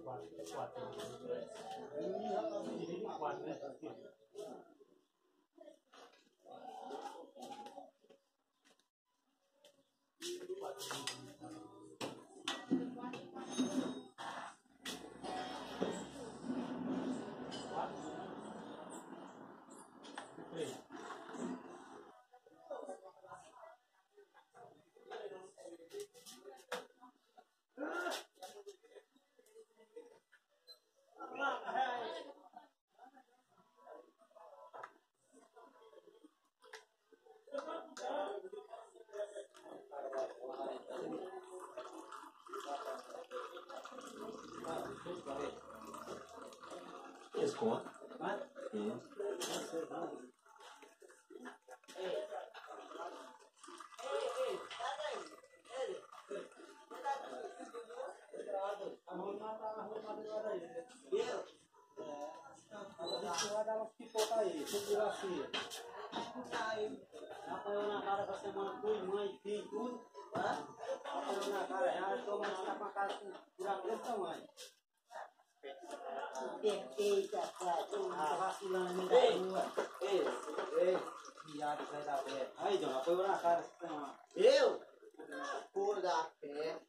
Esse conta. Vai dar umas pipoca aí, tudo assim. Apanhou na cara essa semana, foi mãe, filho, tudo. Apanhou na cara, já estou mais com a cara por aquele tamanho. Perfeita, cara, vacilando no meio da rua. Ei, viado, vai dar pé. Aí, Dona, apanhou na cara essa semana. Eu? Por da pé.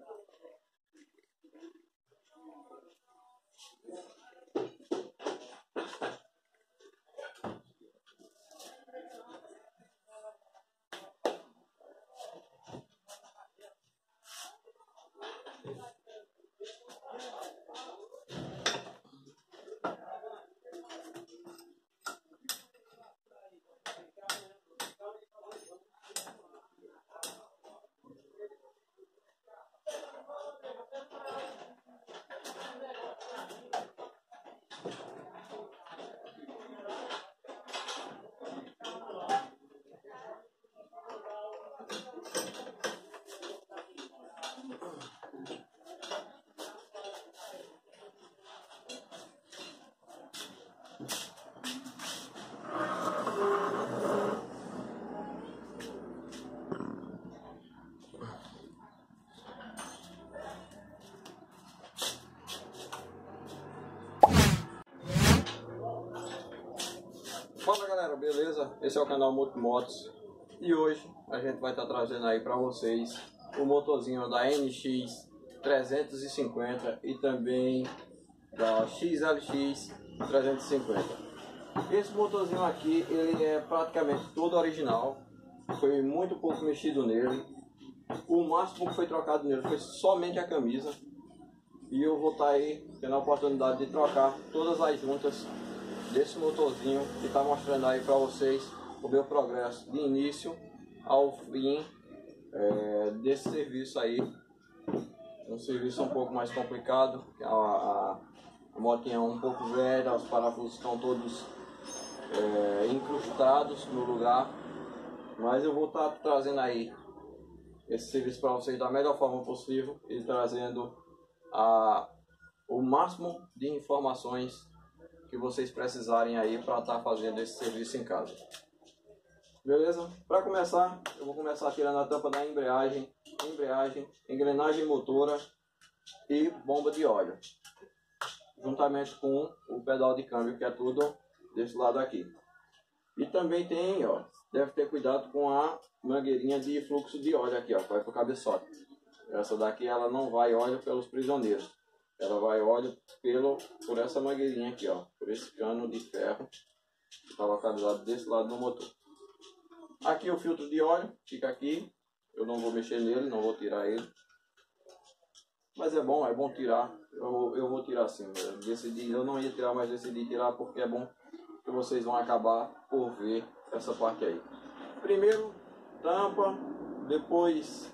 Fala galera, beleza? Esse é o canal Motos e hoje a gente vai estar trazendo aí para vocês o motorzinho da NX 350 e também da XLX 350. Esse motorzinho aqui, ele é praticamente todo original, foi muito pouco mexido nele. O máximo que foi trocado nele foi somente a camisa, e eu vou estar aí tendo a oportunidade de trocar todas as juntas desse motorzinho e tá mostrando aí para vocês o meu progresso de início ao fim desse serviço aí. Um serviço um pouco mais complicado, a motinha é um pouco velha, os parafusos estão todos incrustados no lugar, mas eu vou estar trazendo aí esse serviço para vocês da melhor forma possível e trazendo o máximo de informações que vocês precisarem aí para estar fazendo esse serviço em casa. Beleza? Para começar, eu vou começar tirando a tampa da embreagem, engrenagem motora e bomba de óleo, juntamente com o pedal de câmbio, que é tudo desse lado aqui. E também tem, ó, deve ter cuidado com a mangueirinha de fluxo de óleo aqui, ó, que vai para o cabeçote. Essa daqui ela não vai óleo pelos prisioneiros. Ela vai óleo por essa mangueirinha aqui, ó, por esse cano de ferro que está localizado desse lado do motor. Aqui o filtro de óleo fica aqui, eu não vou mexer nele, não vou tirar ele, mas é bom tirar. Eu vou tirar sim. Eu não ia tirar, mas decidi tirar porque é bom que vocês vão acabar por ver essa parte aí. Primeiro tampa, depois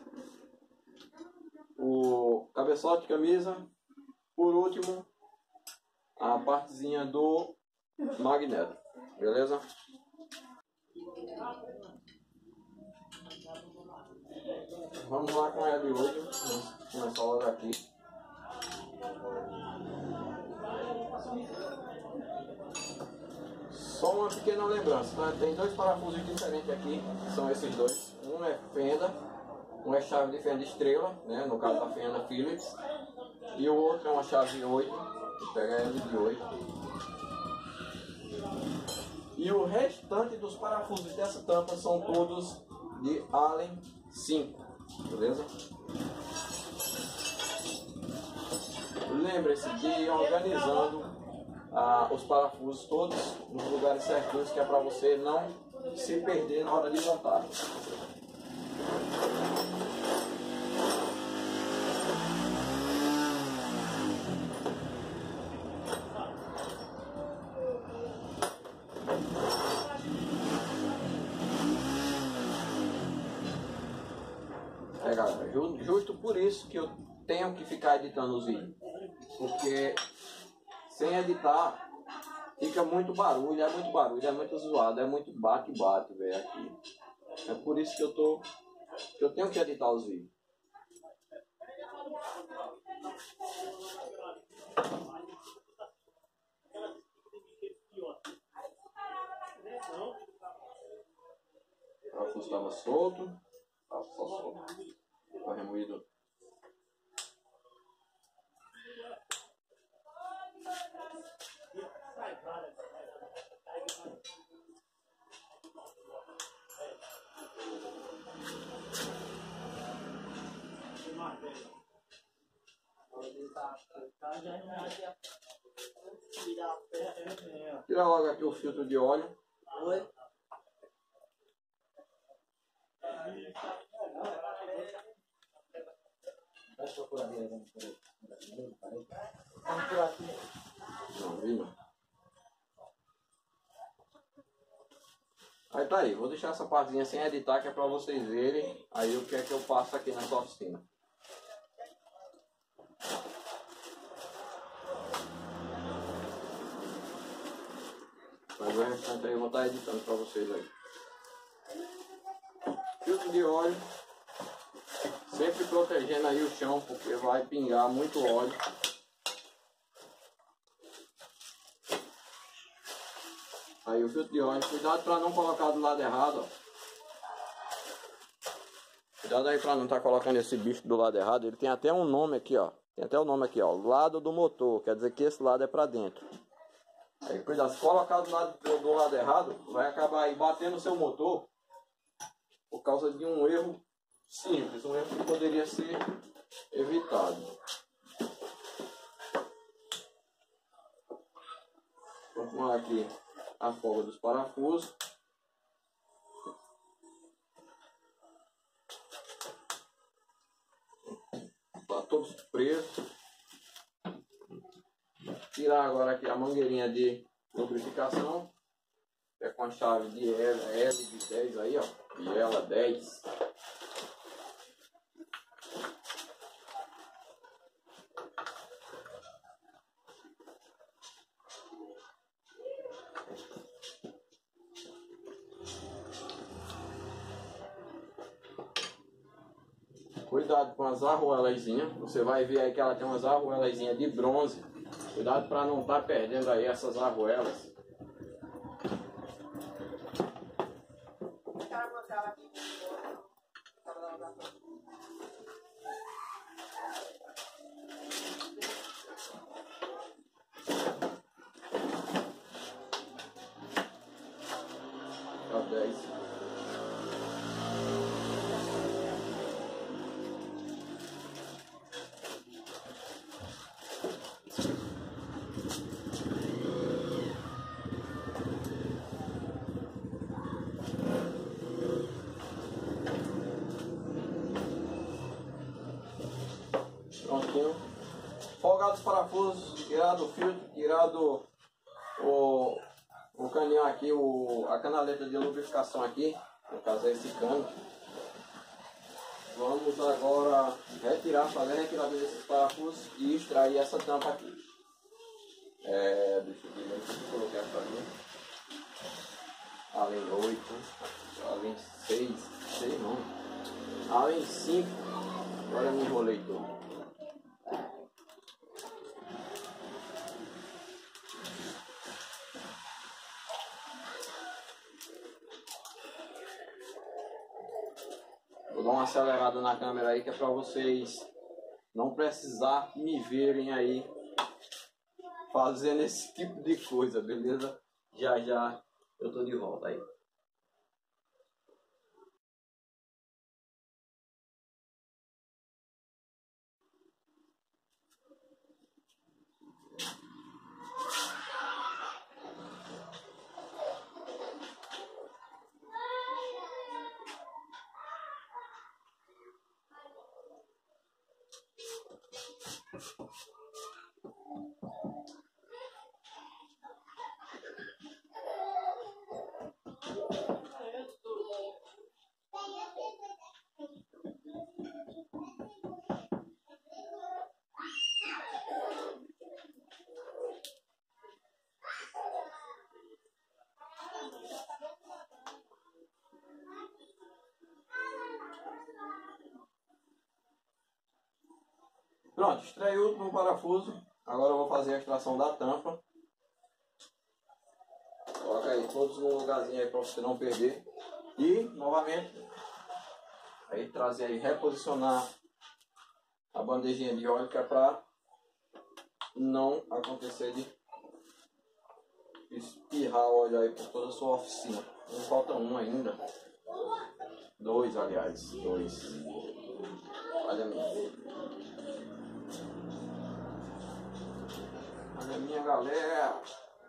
o cabeçote, camisa. Por último, a partezinha do magneto, beleza? Vamos lá com ela de hoje, vamos começar logo aqui. Só uma pequena lembrança, tá? Tem dois parafusos diferentes aqui, que são esses dois. Um é fenda, um é chave de fenda estrela, né? No caso da fenda Phillips. E o outro é uma chave 8, vou pegar ele de 8. E o restante dos parafusos dessa tampa são todos de Allen 5, beleza? Lembre-se de ir organizando os parafusos todos nos lugares certinhos, que é para você não se perder na hora de montar. Galera, justo por isso que eu tenho que ficar editando os vídeos, porque sem editar fica muito barulho, é muito zoado, é muito bate-bate, velho, aqui. É por isso que eu tenho que editar os vídeos. O parafuso estava solto, estava só solto. Foi remoído. Tira logo aqui o filtro de óleo. Oi. Não, vi não. Aí tá aí, vou deixar essa partezinha sem editar, que é pra vocês verem aí o que é que eu passo aqui nessa oficina. Mas o restante aí eu vou estar editando pra vocês aí. Filtro de óleo. Sempre protegendo aí o chão, porque vai pingar muito óleo. Aí o filtro de óleo, cuidado para não colocar do lado errado, ó. Cuidado aí para não estar colocando esse bicho do lado errado. Ele tem até um nome aqui, ó. Tem até o nome aqui, ó. Lado do motor, quer dizer que esse lado é para dentro. Aí cuidado, se colocar do lado errado, vai acabar aí batendo o seu motor por causa de um erro simples, um erro que poderia ser evitado. Vamos arrumar aqui a folga dos parafusos. Tá todos presos. Tirar agora aqui a mangueirinha de lubrificação. É com a chave de L de 10 aí, ó. E ela 10. Cuidado com as arruelazinhas. Você vai ver aí que ela tem umas arruelazinhas de bronze. Cuidado para não estar perdendo aí essas arruelas. Tá 10. Prontinho. Folgado os parafusos, tirado o filtro, tirado o caninho aqui, a canaleta de lubrificação aqui, no caso é esse cano. Vamos agora fazer a retirada desses parafusos e extrair essa tampa aqui. Deixa eu ver o que eu coloquei aqui ali. Allen 8, Allen 6 não. Allen 5, agora eu me enrolei todo. Vou dar uma acelerada na câmera aí, que é para vocês não precisar me verem aí fazendo esse tipo de coisa, beleza? Já já eu tô de volta aí. Pronto, extraí o último parafuso. Agora eu vou fazer a extração da tampa. Coloca aí todos no lugarzinho aí para você não perder. E, novamente, aí trazer aí, reposicionar a bandejinha de óleo, que é para não acontecer de espirrar óleo aí por toda a sua oficina. Não falta um ainda. Dois, aliás. Dois. Olha a minha. Olha a minha, galera.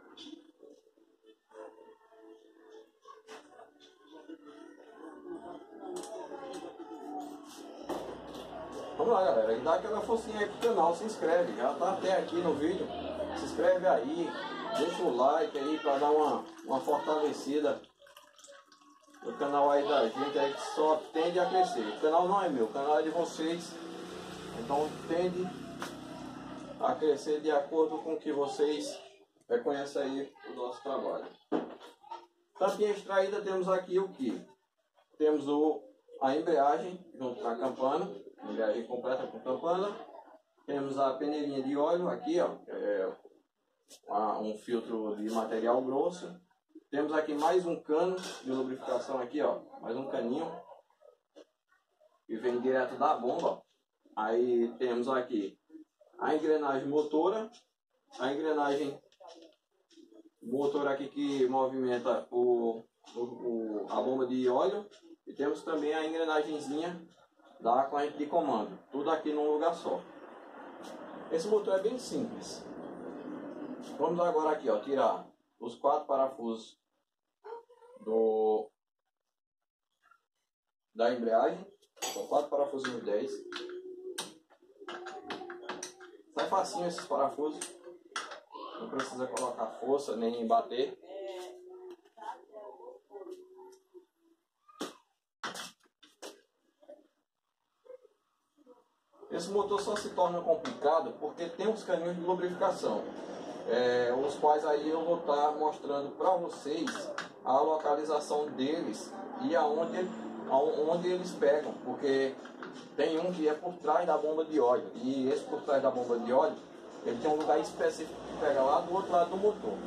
Vamos lá, galera, e dá aquela forcinha aí pro canal, se inscreve, já tá até aqui no vídeo, se inscreve aí, deixa o like aí pra dar uma fortalecida no canal aí da gente aí, que só tende a crescer. O canal não é meu, o canal é de vocês, então tende a crescer de acordo com que vocês reconhecem aí o nosso trabalho. Tampinha extraída, temos aqui o que? Temos a embreagem junto com a campana, embreagem completa com campana. Temos a peneirinha de óleo aqui, ó, um filtro de material grosso. Temos aqui mais um cano de lubrificação aqui, ó, mais um caninho que vem direto da bomba. Aí temos aqui a engrenagem motora, a engrenagem motor aqui que movimenta a bomba de óleo, e temos também a engrenagemzinha da corrente de comando, tudo aqui num lugar só. Esse motor é bem simples. Vamos agora aqui, ó, tirar os 4 parafusos da embreagem. São 4 parafusos 10. Sai facinho esses parafusos, não precisa colocar força nem bater. Esse motor só se torna complicado porque tem uns caninhos de lubrificação, os quais aí eu vou estar mostrando para vocês a localização deles e aonde eles pegam, porque tem um que é por trás da bomba de óleo, e esse por trás da bomba de óleo, ele tem um lugar específico que pega lá do outro lado do motor.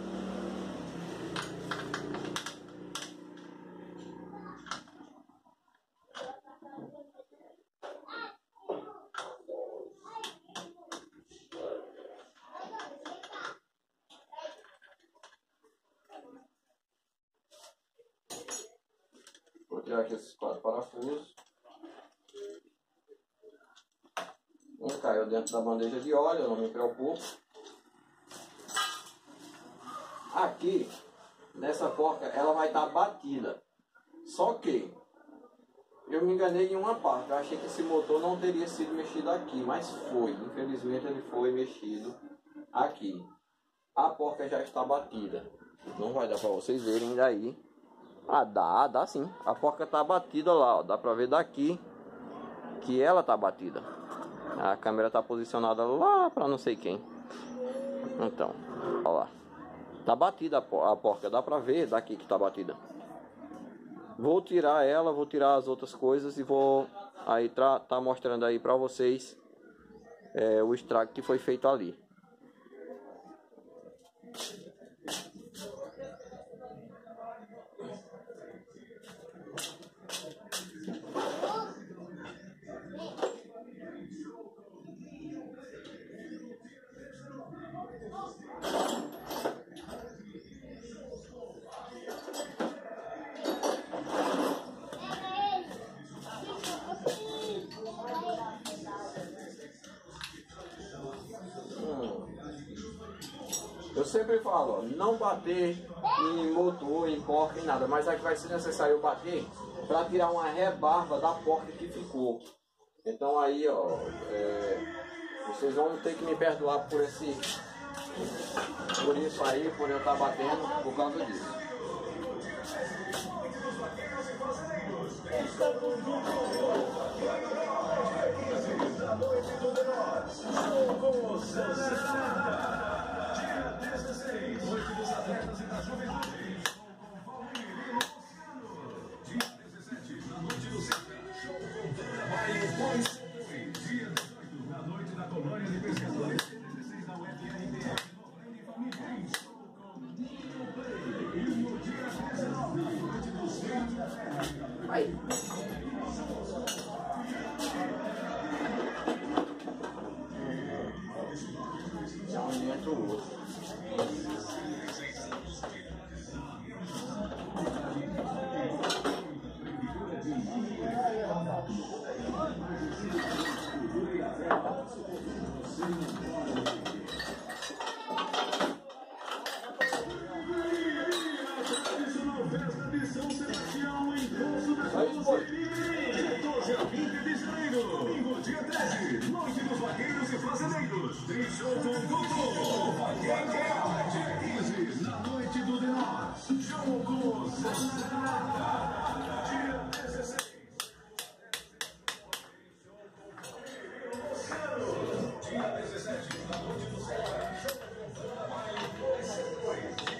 Vou tirar aqui esses 4 parafusos. Um caiu dentro da bandeja de óleo, eu não me preocupo. Aqui, nessa porca, ela vai estar batida. Só que eu me enganei em uma parte. Eu achei que esse motor não teria sido mexido aqui, mas foi. Infelizmente ele foi mexido aqui. A porca já está batida. Não vai dar para vocês verem daí. Ah, dá sim. A porca tá batida lá, ó. Dá pra ver daqui que ela tá batida. A câmera tá posicionada lá pra não sei quem. Então, ó lá. Tá batida a porca, dá pra ver daqui que tá batida. Vou tirar ela, vou tirar as outras coisas e vou aí tá mostrando aí pra vocês o estrago que foi feito ali. sempre falo, ó, não bater em motor, em porca, em nada, mas aqui vai ser necessário eu bater para tirar uma rebarba da porca que ficou. Então aí, ó, vocês vão ter que me perdoar por isso aí, por eu estar batendo por causa disso. Dia 16, Noite dos Atletas e da Juventude. Dia 17, na Noite do Sertão, show com trabalho pós-Dia 18, na Noite da Colônia de Pescadores. Dia 16, na UFRDF, Norrém e Família, show com Nino Play. E no dia 19, na Noite dos Filhos da Terra. É um dentro do outro. Festa de São Sebastião em Poço da Cruz, dia 12 a 20 de janeiro. Domingo, dia 13, Noite dos Vaqueiros e Fazendeiros. Tem show com Doutor. Dia 15, na Noite do Denor. Show com Sonata. Dia 16. Dia 17, na Noite do Sertão. Show com trabalho pós-Dia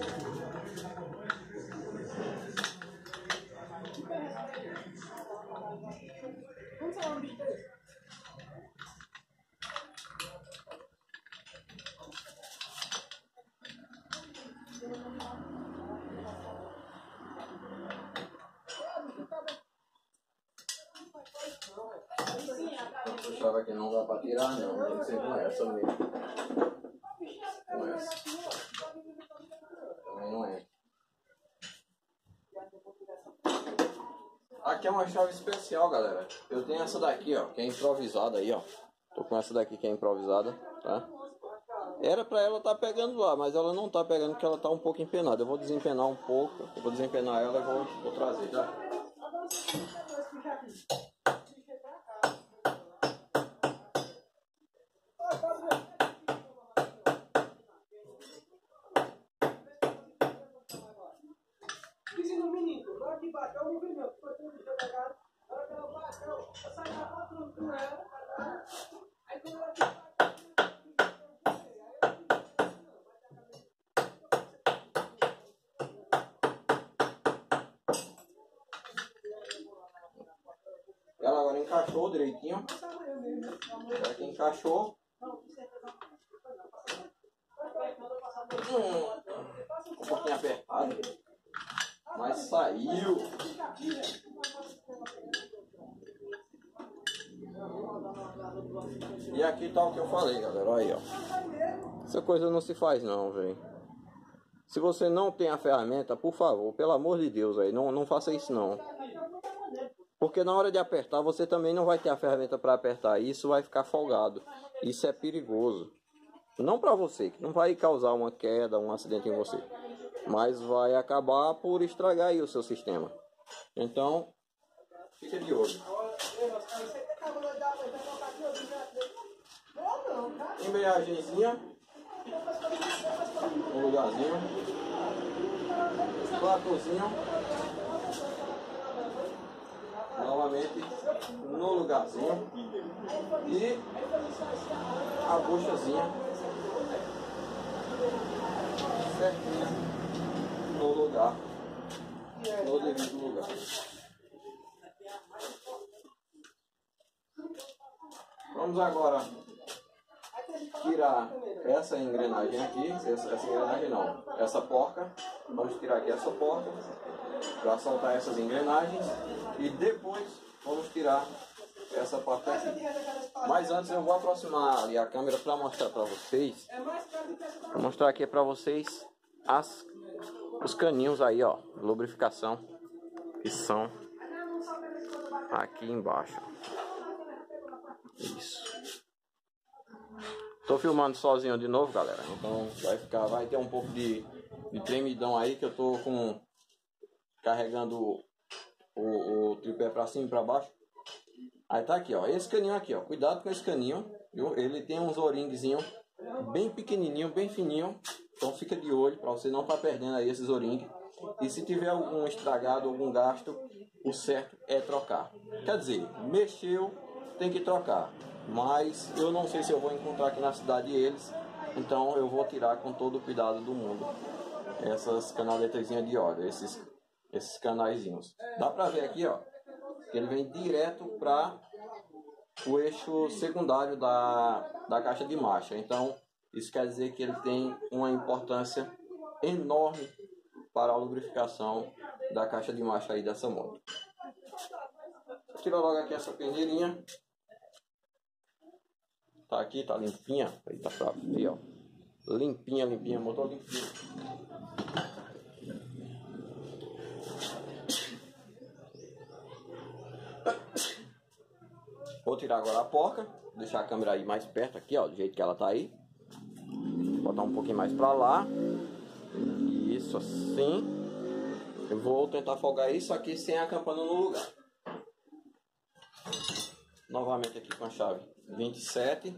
Eu pensava que não dá pra tirar, não. Tem que ser com essa mesmo. Com essa. Também não é. Aqui é uma chave especial, galera. Eu tenho essa daqui, ó, que é improvisada aí, ó. Tô com essa daqui que é improvisada, tá? Era pra ela tá pegando lá, mas ela não tá pegando porque ela tá um pouco empenada. Eu vou desempenar um pouco, eu vou desempenar ela e vou trazer, tá? Dizendo o menino, na hora que bateu, o menino foi tudo jogado. Na hora que ela bateu, eu saí na patrulha com ela. Aí quando ela Ela agora encaixou direitinho. Já que encaixou. Um pouquinho apertado. Mas saiu. E aqui tá o que eu falei, galera. Olha aí, ó. Essa coisa não se faz não, velho. Se você não tem a ferramenta, por favor, pelo amor de Deus, aí, não faça isso não. Porque na hora de apertar, você também não vai ter a ferramenta para apertar. Isso vai ficar folgado. Isso é perigoso. Não para você, que não vai causar uma queda, um acidente em você. Mas vai acabar por estragar aí o seu sistema. Então, fica de olho. Embreagemzinha. No lugarzinho. Platôzinho. Novamente no lugarzinho. E a buchazinha certinha no lugar, no devido lugar. Vamos agora tirar essa engrenagem aqui, essa engrenagem não, essa porca. Vamos tirar aqui essa porca para soltar essas engrenagens e depois vamos tirar essa parte aqui. Mas antes eu vou aproximar ali a câmera para mostrar para vocês. Vou mostrar aqui para vocês os caninhos aí, ó, lubrificação, que são aqui embaixo. Isso. Tô filmando sozinho de novo, galera. Então vai ter um pouco de tremidão aí, que eu tô carregando o tripé pra cima e pra baixo. Aí tá aqui, ó. Esse caninho aqui, ó. Cuidado com esse caninho, viu? Ele tem uns O-ringzinhos bem pequenininho, bem fininho. Então fica de olho pra você não tá perdendo aí esses O-ring. E se tiver algum estragado, algum gasto, o certo é trocar. Quer dizer, mexeu, tem que trocar. Mas eu não sei se eu vou encontrar aqui na cidade eles. Então eu vou tirar com todo o cuidado do mundo essas canaletezinhas de óleo, esses canaizinhos. Dá pra ver aqui, ó, que ele vem direto para o eixo secundário da caixa de marcha. Então isso quer dizer que ele tem uma importância enorme para a lubrificação da caixa de marcha aí dessa moto. Tira logo aqui essa peneirinha. Tá aqui, tá limpinha. Aí tá pra ver, ó. Limpinha, motor limpinho. Vou tirar agora a porca, deixar a câmera aí mais perto aqui, ó, do jeito que ela tá aí. Botar um pouquinho mais pra lá. Isso assim. Eu vou tentar folgar isso aqui sem a campana no lugar. Novamente aqui com a chave 27.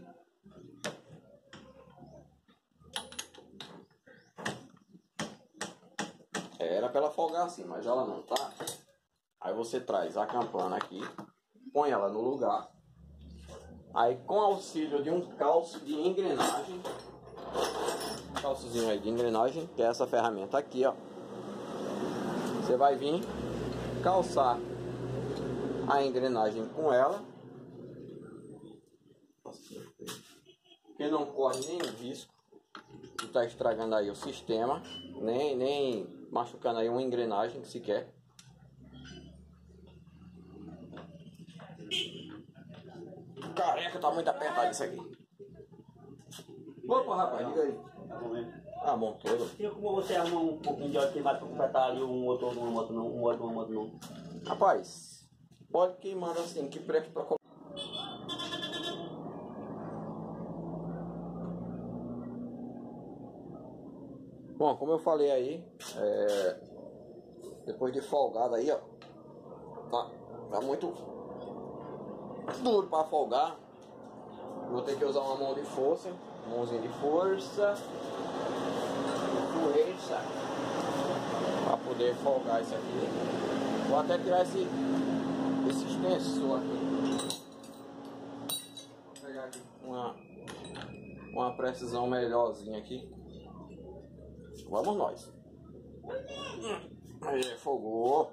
Era pra ela folgar assim, mas ela não tá. Aí você traz a campana aqui, põe ela no lugar. Aí com auxílio de um calço de engrenagem, calçozinho aí de engrenagem, que é essa ferramenta aqui, ó. Você vai vir calçar a engrenagem com ela, que não corre nenhum risco de estar estragando aí o sistema, nem machucando aí uma engrenagem sequer. Careca, tá muito apertado isso aqui. Opa, rapaz, diga aí. Tá bom mesmo. Ah, bom todo. E como você arruma um pouquinho de óleo queimado pra completar ali um motor de uma moto não, um óleo de uma moto não? Rapaz, pode queimando assim, que presta pra qualquer. Bom, como eu falei aí, depois de folgado aí, ó, tá muito duro para folgar. Vou ter que usar uma mão de força, mãozinha de força, para poder folgar isso aqui. Vou até tirar esse extensor aqui. Vou pegar aqui uma precisão melhorzinha aqui. Vamos nós. Aí, folgou.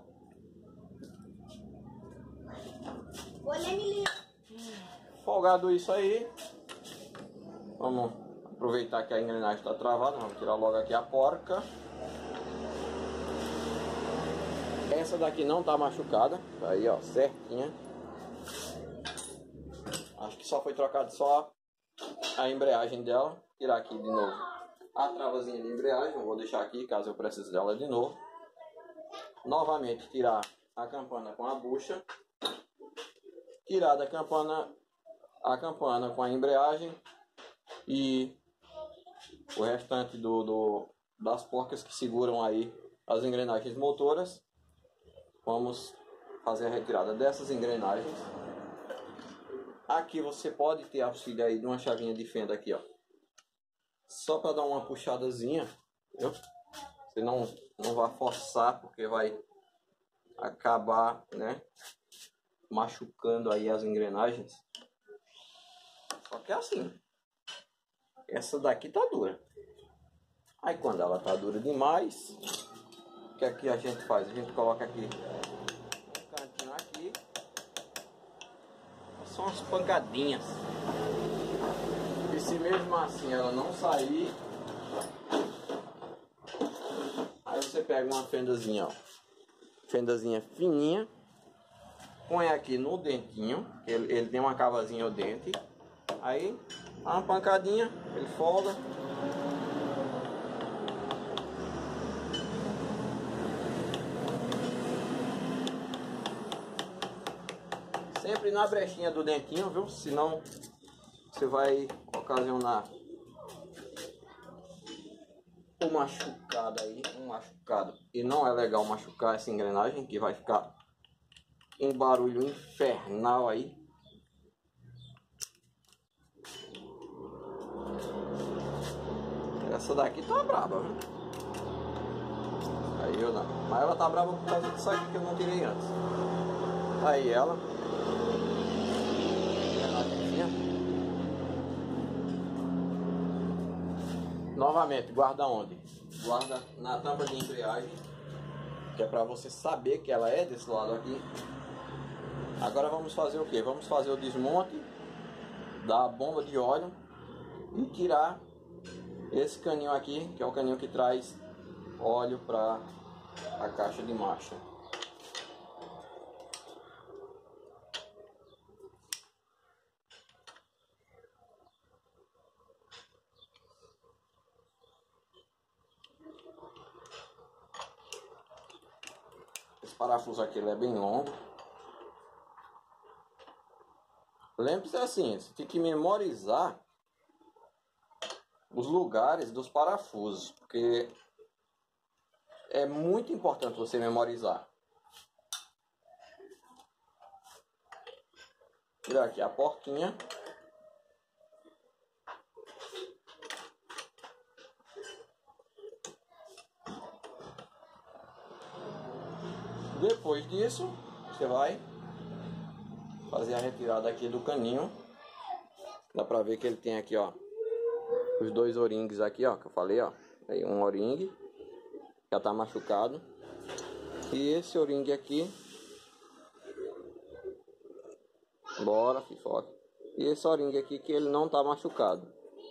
Folgado isso aí. Vamos aproveitar que a engrenagem está travada. Vamos tirar logo aqui a porca. Essa daqui não tá machucada. Tá aí, ó, certinha. Acho que só foi trocado só a embreagem dela. Tirar aqui de novo a travazinha de embreagem, eu vou deixar aqui caso eu precise dela de novo. Novamente tirar a campana com a bucha. Tirar da campana a campana com a embreagem e o restante das porcas que seguram aí as engrenagens motoras. Vamos fazer a retirada dessas engrenagens. Aqui você pode ter auxílio aí de uma chavinha de fenda aqui, ó. Só para dar uma puxadazinha, viu? Você não vai forçar, porque vai acabar, né, machucando aí as engrenagens. Só que é assim. Essa daqui tá dura. Aí quando ela tá dura demais, o que aqui a gente faz? A gente coloca aqui um cantinho aqui. São umas pancadinhas. E se mesmo assim ela não sair, aí você pega uma fendazinha, ó, fendazinha fininha, põe aqui no dentinho, ele tem uma cavazinha o dente, aí uma pancadinha, ele folga. Sempre na brechinha do dentinho, viu? Senão você vai ocasionar um machucado aí, um machucado. E não é legal machucar essa engrenagem, que vai ficar um barulho infernal aí. Essa daqui tá braba, viu? Aí eu não. Mas ela tá brava por causa disso aqui que eu não tirei antes. Aí ela. Novamente, guarda onde? Guarda na tampa de embreagem, que é para você saber que ela é desse lado aqui. Agora vamos fazer o que? Vamos fazer o desmonte da bomba de óleo e tirar esse caninho aqui, que é o caninho que traz óleo para a caixa de marcha. Esse parafuso aqui ele é bem longo. Lembre-se assim, você tem que memorizar os lugares dos parafusos, porque é muito importante você memorizar. Tirar aqui a porquinha. Depois disso, você vai fazer a retirada aqui do caninho. Dá pra ver que ele tem aqui, ó, os dois O-rings aqui, ó, que eu falei, ó. Aí um O-ring já tá machucado. E esse O-ring aqui, bora, fifoca. E esse O-ring aqui que ele não tá machucado.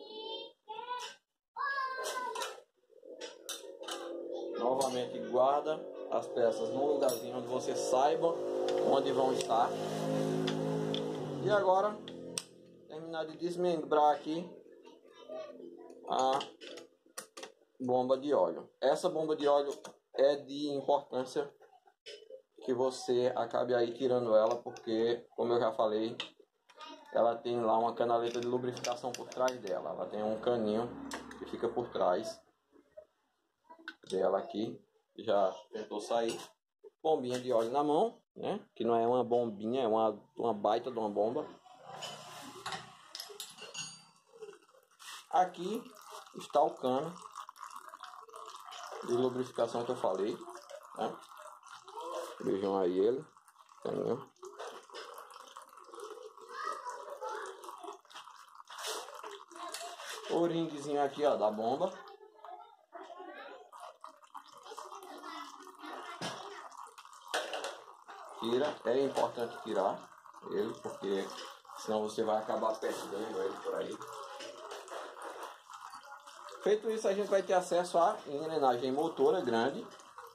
Novamente guarda as peças num lugarzinho onde você saiba onde vão estar. E agora, terminar de desmembrar aqui a bomba de óleo. Essa bomba de óleo é de importância que você acabe aí tirando ela, porque, como eu já falei, ela tem lá uma canaleta de lubrificação por trás dela. Ela tem um caninho que fica por trás dela aqui. Já tentou sair. Bombinha de óleo na mão, né? Que não é uma bombinha, é uma baita de uma bomba. Aqui está o cano de lubrificação que eu falei, né? Vejam aí ele, caninho. O ringzinho aqui, ó, da bomba. Tira, é importante tirar ele, porque senão você vai acabar perdendo ele por aí. Feito isso, a gente vai ter acesso à engrenagem motora grande,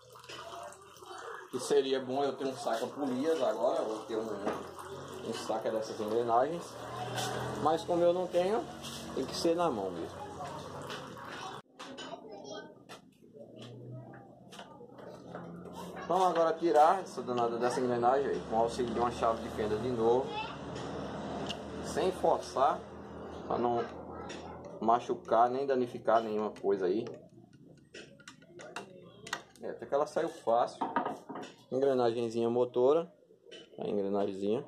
que seria bom eu ter um saca-polias agora, eu vou ter um saca dessas engrenagens, mas como eu não tenho, tem que ser na mão mesmo. Vamos agora tirar essa danada dessa engrenagem aí, com o auxílio de uma chave de fenda de novo, sem forçar, para não machucar nem danificar nenhuma coisa aí. Até que ela saiu fácil. Engrenagemzinha motora, a engrenagemzinha.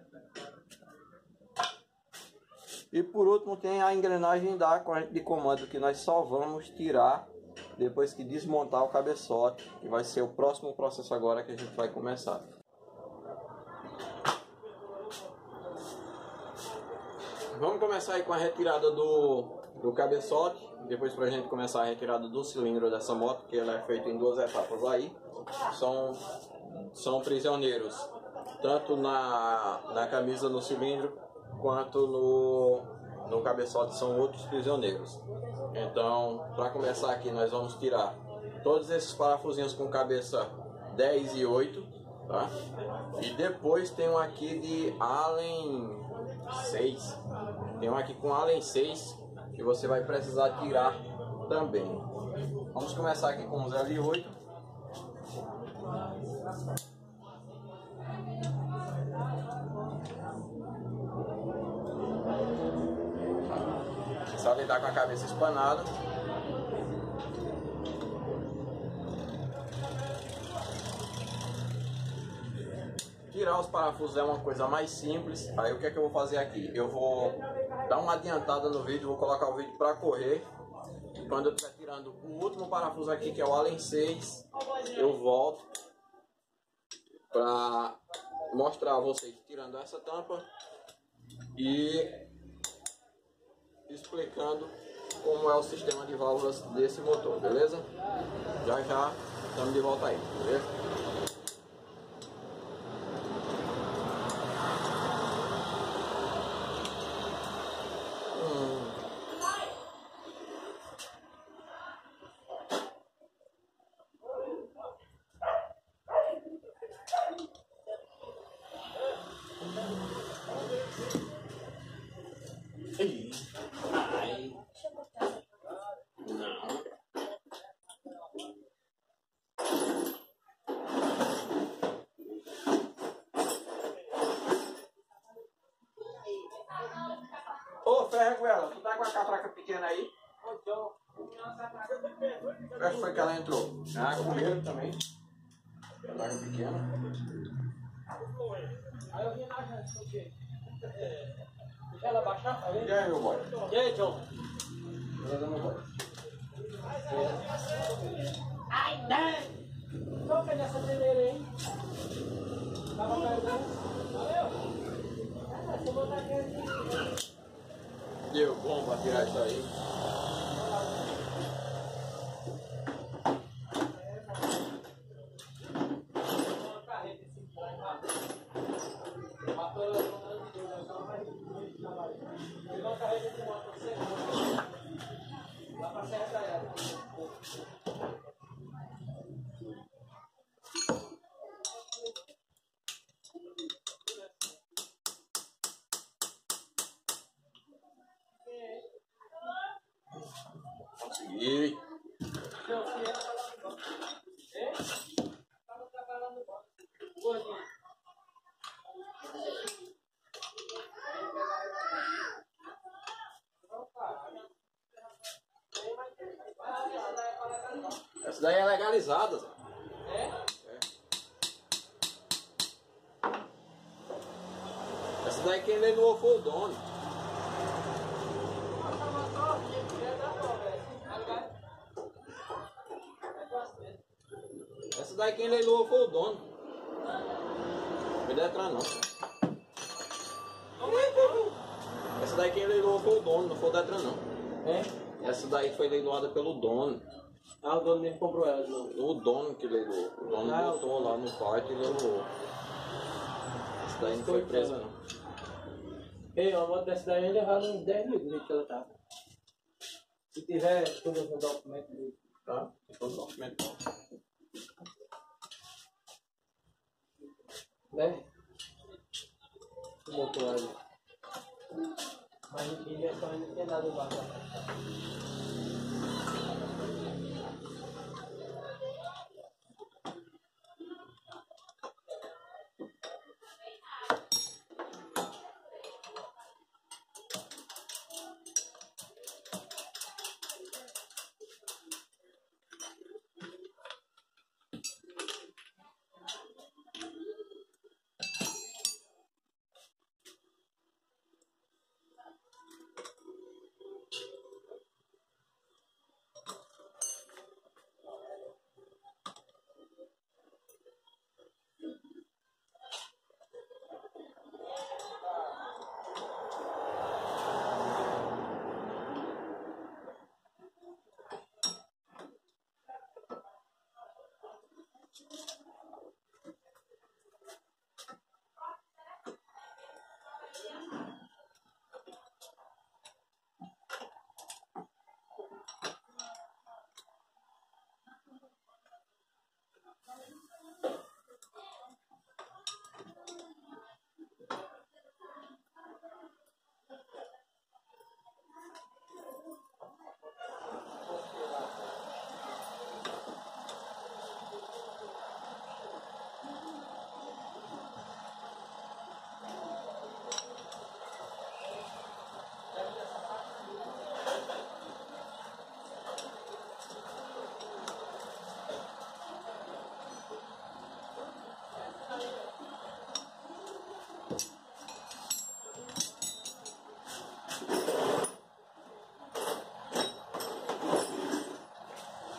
E por último tem a engrenagem da corrente de comando, que nós só vamos tirar depois que desmontar o cabeçote, que vai ser o próximo processo agora que a gente vai começar. Vamos começar aí com a retirada do cabeçote, depois pra gente começar a retirada do cilindro dessa moto, que ela é feita em duas etapas aí. São prisioneiros, tanto na camisa, no cilindro, quanto no cabeçote são outros prisioneiros. Então, para começar aqui, nós vamos tirar todos esses parafusinhos com cabeça 10 e 8, tá? E depois tem um aqui de Allen 6. Tem um aqui com Allen 6 que você vai precisar tirar também. Vamos começar aqui com os L8. pode estar com a cabeça espanada. Tirar os parafusos é uma coisa mais simples. Aí o que é que eu vou fazer aqui? Eu vou dar uma adiantada no vídeo, vou colocar o vídeo para correr. E quando eu estiver tirando o último parafuso aqui, que é o Allen 6, eu volto para mostrar a vocês tirando essa tampa e explicando como é o sistema de válvulas desse motor, beleza? Já já estamos de volta aí, beleza? Ai. Não. Ô, Ferreguela, tu tá com a catraca pequena aí? Acho que foi que ela entrou. Ah, comigo também. Catraca pequena. Aí eu vim na gente, o quê? Deixa ela baixar, tá vendo? E aí, meu boy? E aí, John? Beleza, meu boy? Ai, né? Qual que é dessa peneira aí? Tava perdendo. Valeu? Você botar aqui. Deu bom pra tirar isso aí. Consegui. Essa daí é legalizada, Zé. Essa daí quem leiloou foi o dono. Essa daí quem leiloou foi o dono. Não foi Detran não. Essa daí quem leiloou foi o dono, não foi o Detran não. É? Essa daí foi leiloada pelo dono. Ah, o dono nem comprou ela, não. O dono que leiloou. O dono botou lá no quarto e leiloou. Essa daí não foi presa não. Ei, uma moto dessa daí ainda vale uns 10 mil do jeito que ela tá. Se tiver todos os documentos dele. Tá? Tem todo o documento. Né? O motor ali. Mas injeção ainda não tem nada lá.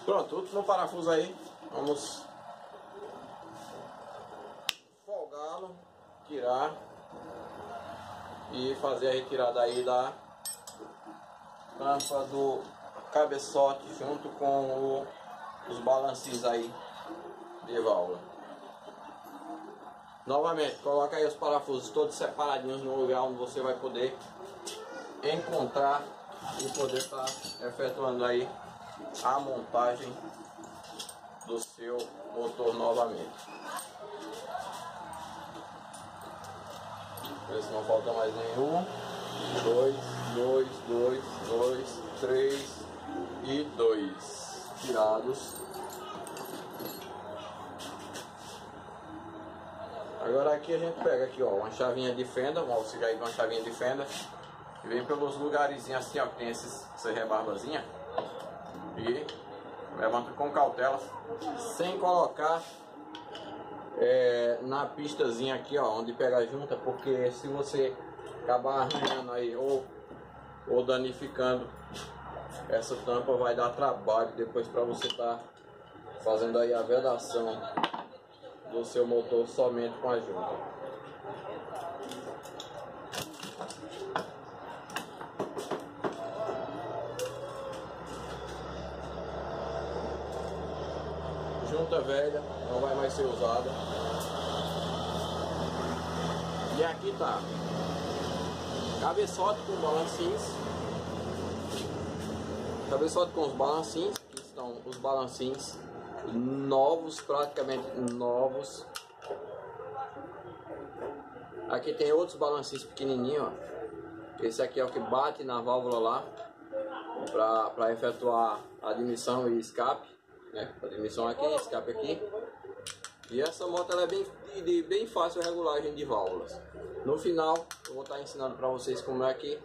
Pronto, último parafuso aí. Vamos folgá-lo, tirar e fazer a retirada aí da tampa do cabeçote junto com os balancinhos aí de válvula. Novamente, coloca aí os parafusos todos separadinhos no lugar onde você vai poder encontrar e poder estar efetuando aí a montagem do seu motor novamente. Ver se não falta mais nenhum. 2, 3 e 2 tirados. Agora aqui a gente pega aqui, ó, uma chavinha de fenda, vamos auxiliar aí com uma chavinha de fenda, que vem pelos lugarzinhos assim, ó, que tem essa rebarbazinha, e levanta com cautela, sem colocar na pistazinha aqui, ó, onde pega a junta, porque se você acabar arranhando aí ou danificando essa tampa, vai dar trabalho depois para você estar fazendo aí a vedação do seu motor somente com a junta. Junta velha, não vai mais ser usada. E aqui tá cabeçote com balancinhos. Cabeçote com os balancinhos, que estão os balancinhos novos, praticamente novos. Aqui tem outros balancinhos pequenininhos, ó. Esse aqui é o que bate na válvula lá para efetuar a admissão e escape, né? Admissão aqui, escape aqui. E essa moto ela é bem fácil a regulagem de válvulas. No final eu vou estar ensinando para vocês como é que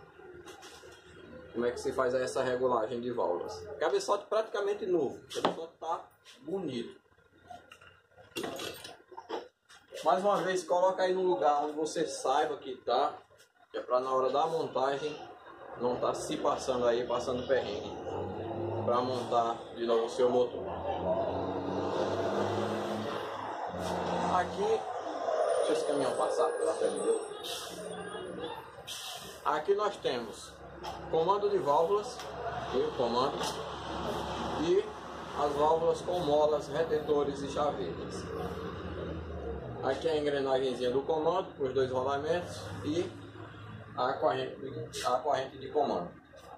se faz essa regulagem de válvulas. Cabeçote praticamente novo, o cabeçote tá bonito. Mais uma vez, coloca aí no lugar onde você saiba que tá, que é para na hora da montagem não tá se passando aí, passando perrengue para montar de novo o seu motor. Aqui, deixa esse caminhão passar pela frente dele. Aqui nós temos comando de válvulas, o comando, e as válvulas com molas, retentores e chavetas. Aqui é a engrenagemzinha do comando, com os dois rolamentos, e a corrente de comando.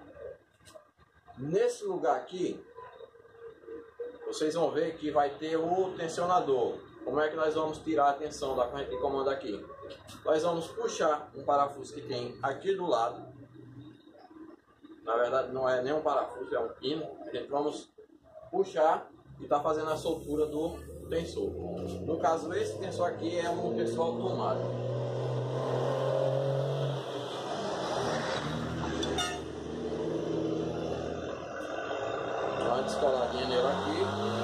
Nesse lugar aqui, vocês vão ver que vai ter o tensionador. Como é que nós vamos tirar a tensão da corrente de comando aqui? Nós vamos puxar um parafuso que tem aqui do lado. Na verdade não é nem um parafuso, é um pino. A gente vamos puxar e tá fazendo a soltura do tensor. No caso, esse tensor aqui é um tensor automático. Dá uma descoladinha nele aqui.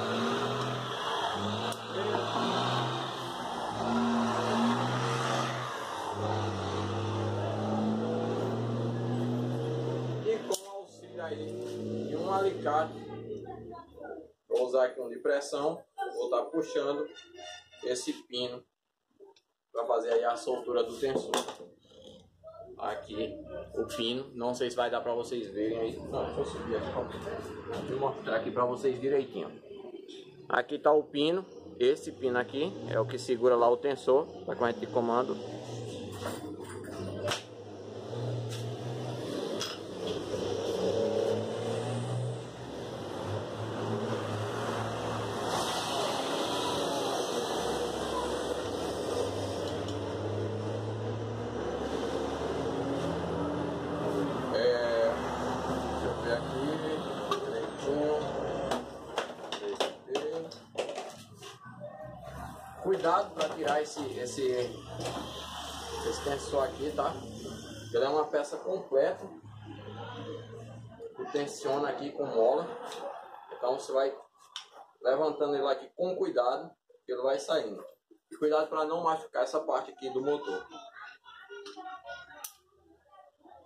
E um alicate, vou usar aqui um de pressão, vou estar puxando esse pino para fazer aí a soltura do tensor. Aqui o pino, não sei se vai dar para vocês verem aí. Não, deixa eu subir aqui para mostrar aqui para vocês direitinho. Aqui está o pino, esse pino aqui é o que segura lá o tensor da corrente de comando. Cuidado para tirar esse tensor aqui, tá? Ele é uma peça completa que tensiona aqui com mola. Então você vai levantando ele aqui com cuidado, que ele vai saindo. E cuidado para não machucar essa parte aqui do motor.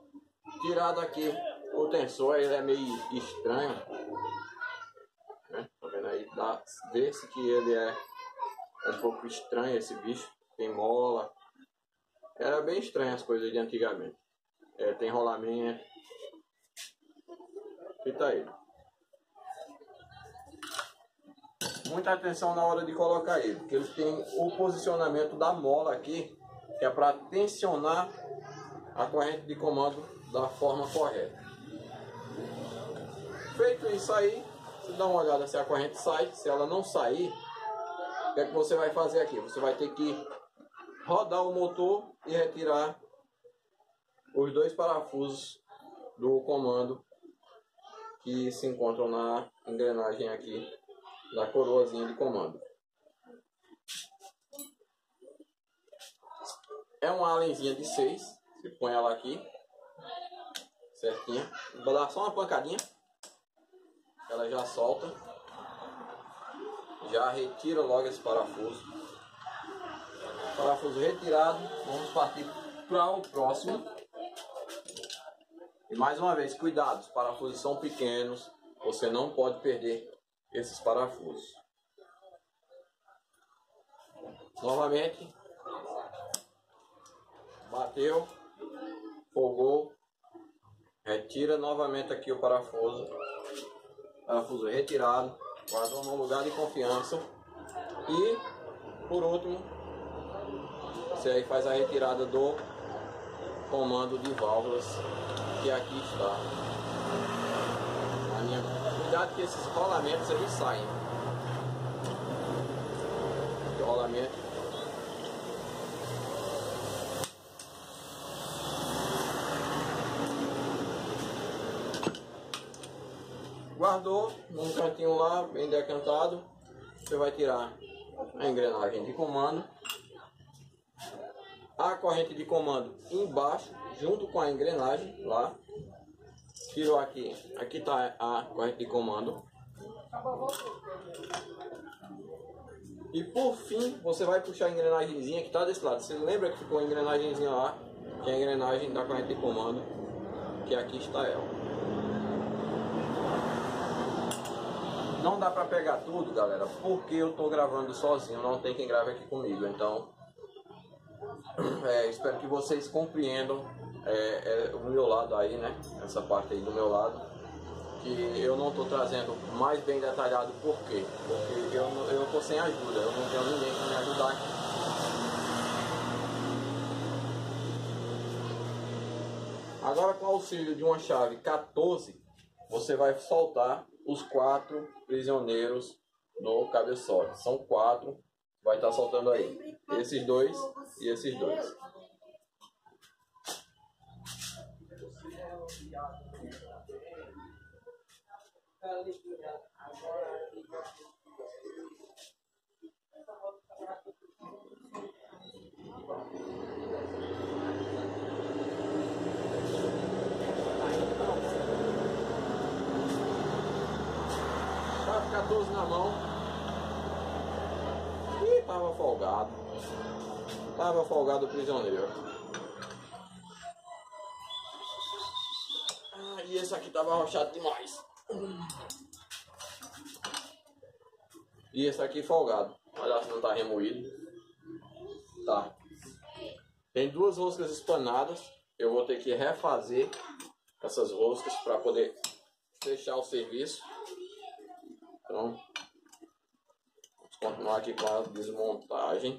Tirado aqui o tensor, ele é meio estranho, né? Aí vê-se que ele é um pouco estranho, esse bicho. Tem mola. Era bem estranho as coisas de antigamente. Tem rolamento. E tá aí. Muita atenção na hora de colocar ele, porque ele tem o posicionamento da mola aqui, que é para tensionar a corrente de comando da forma correta. Feito isso aí, você dá uma olhada se a corrente sai. Se ela não sair, o que é que você vai fazer aqui? Você vai ter que rodar o motor e retirar os dois parafusos do comando que se encontram na engrenagem aqui da coroazinha de comando. É uma Allenzinha de 6, você põe ela aqui certinha, vai dar só uma pancadinha, ela já solta, já retira logo esse parafuso. Parafuso retirado, vamos partir para o próximo. E mais uma vez, cuidado, os parafusos são pequenos, você não pode perder esses parafusos. Novamente, bateu, folgou, retira novamente aqui o parafuso retirado, guardou no lugar de confiança. E por último, você aí faz a retirada do comando de válvulas, que aqui está. Cuidado que esses rolamentos eles saem. O rolamento. Guardou num cantinho lá, bem decantado. Você vai tirar a engrenagem de comando. A corrente de comando embaixo, junto com a engrenagem lá. Tirou aqui. Aqui está a corrente de comando. E por fim, você vai puxar a engrenagemzinha que está desse lado. Você lembra que ficou a engrenagemzinha lá? Que é a engrenagem da corrente de comando. Que aqui está ela. Não dá para pegar tudo, galera, porque eu estou gravando sozinho. Não tem quem grave aqui comigo. Então, espero que vocês compreendam o meu lado aí, né? Essa parte aí do meu lado, que eu não estou trazendo mais bem detalhado. Por quê? Porque eu estou sem ajuda, eu não tenho ninguém para me ajudar aqui. Agora, com o auxílio de uma chave 14, você vai soltar os 4 prisioneiros no cabeçote. São 4, vai estar soltando aí. Esses 2 e esses 2. Chave 14 na mão. Ih, tava folgado. Tava folgado o prisioneiro. E esse aqui tava arrochado demais. E esse aqui folgado. Olha se não tá remoído. Tá. Tem 2 roscas espanadas. Eu vou ter que refazer essas roscas para poder fechar o serviço. Então, vamos continuar aqui com a desmontagem.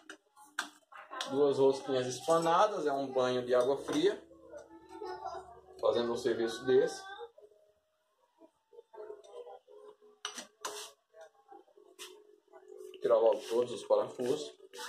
2 rosquinhas espanadas. É um banho de água fria. Fazendo um serviço desse. Tirar logo todos os parafusos.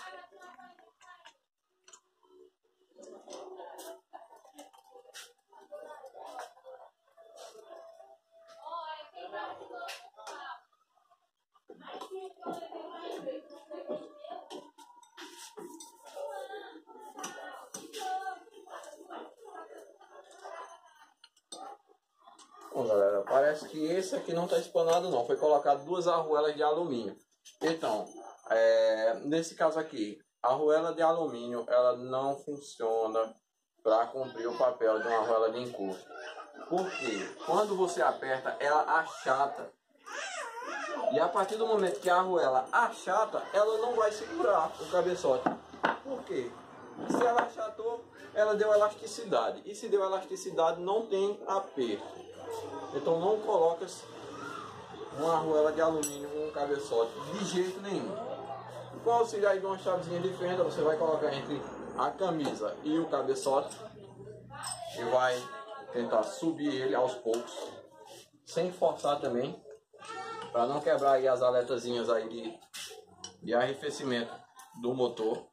Bom, galera, parece que esse aqui não está espanado não. Foi colocado 2 arruelas de alumínio. Então, nesse caso aqui, a arruela de alumínio ela não funciona para cumprir o papel de uma arruela de encosto. Porque quando você aperta, ela achata E a partir do momento que a arruela achata, ela não vai segurar o cabeçote. Por quê? Se ela achatou, ela deu elasticidade. E se deu elasticidade, não tem aperto. Então não coloca uma arruela de alumínio com um cabeçote de jeito nenhum. Com o auxílio aí de uma chavezinha de fenda, você vai colocar entre a camisa e o cabeçote e vai tentar subir ele aos poucos, sem forçar também, para não quebrar aí as aletazinhas aí de arrefecimento do motor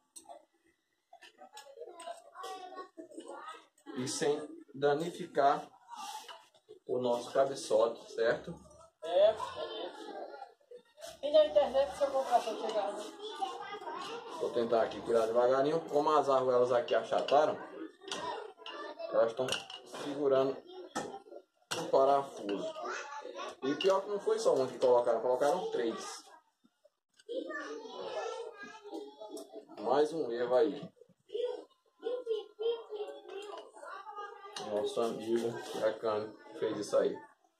e sem danificar o nosso cabeçote, certo? E na internet se eu comprar pra chegar, né? Vou tentar aqui tirar devagarinho. Como as arruelas aqui achataram, elas estão segurando o parafuso. E pior que não foi só um que colocaram 3. Mais um erro aí. Nosso amigo mecânico fez isso aí.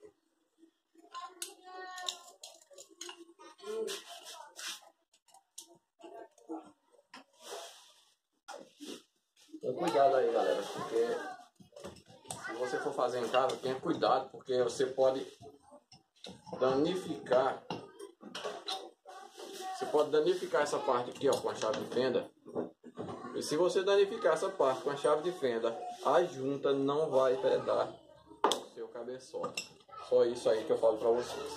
Com cuidado aí, galera, porque se você for fazer em casa, tenha cuidado, porque você pode danificar. Você pode danificar essa parte aqui, ó, com a chave de fenda. E se você danificar essa parte com a chave de fenda, a junta não vai pedar o seu cabeçote. Só isso aí que eu falo pra vocês.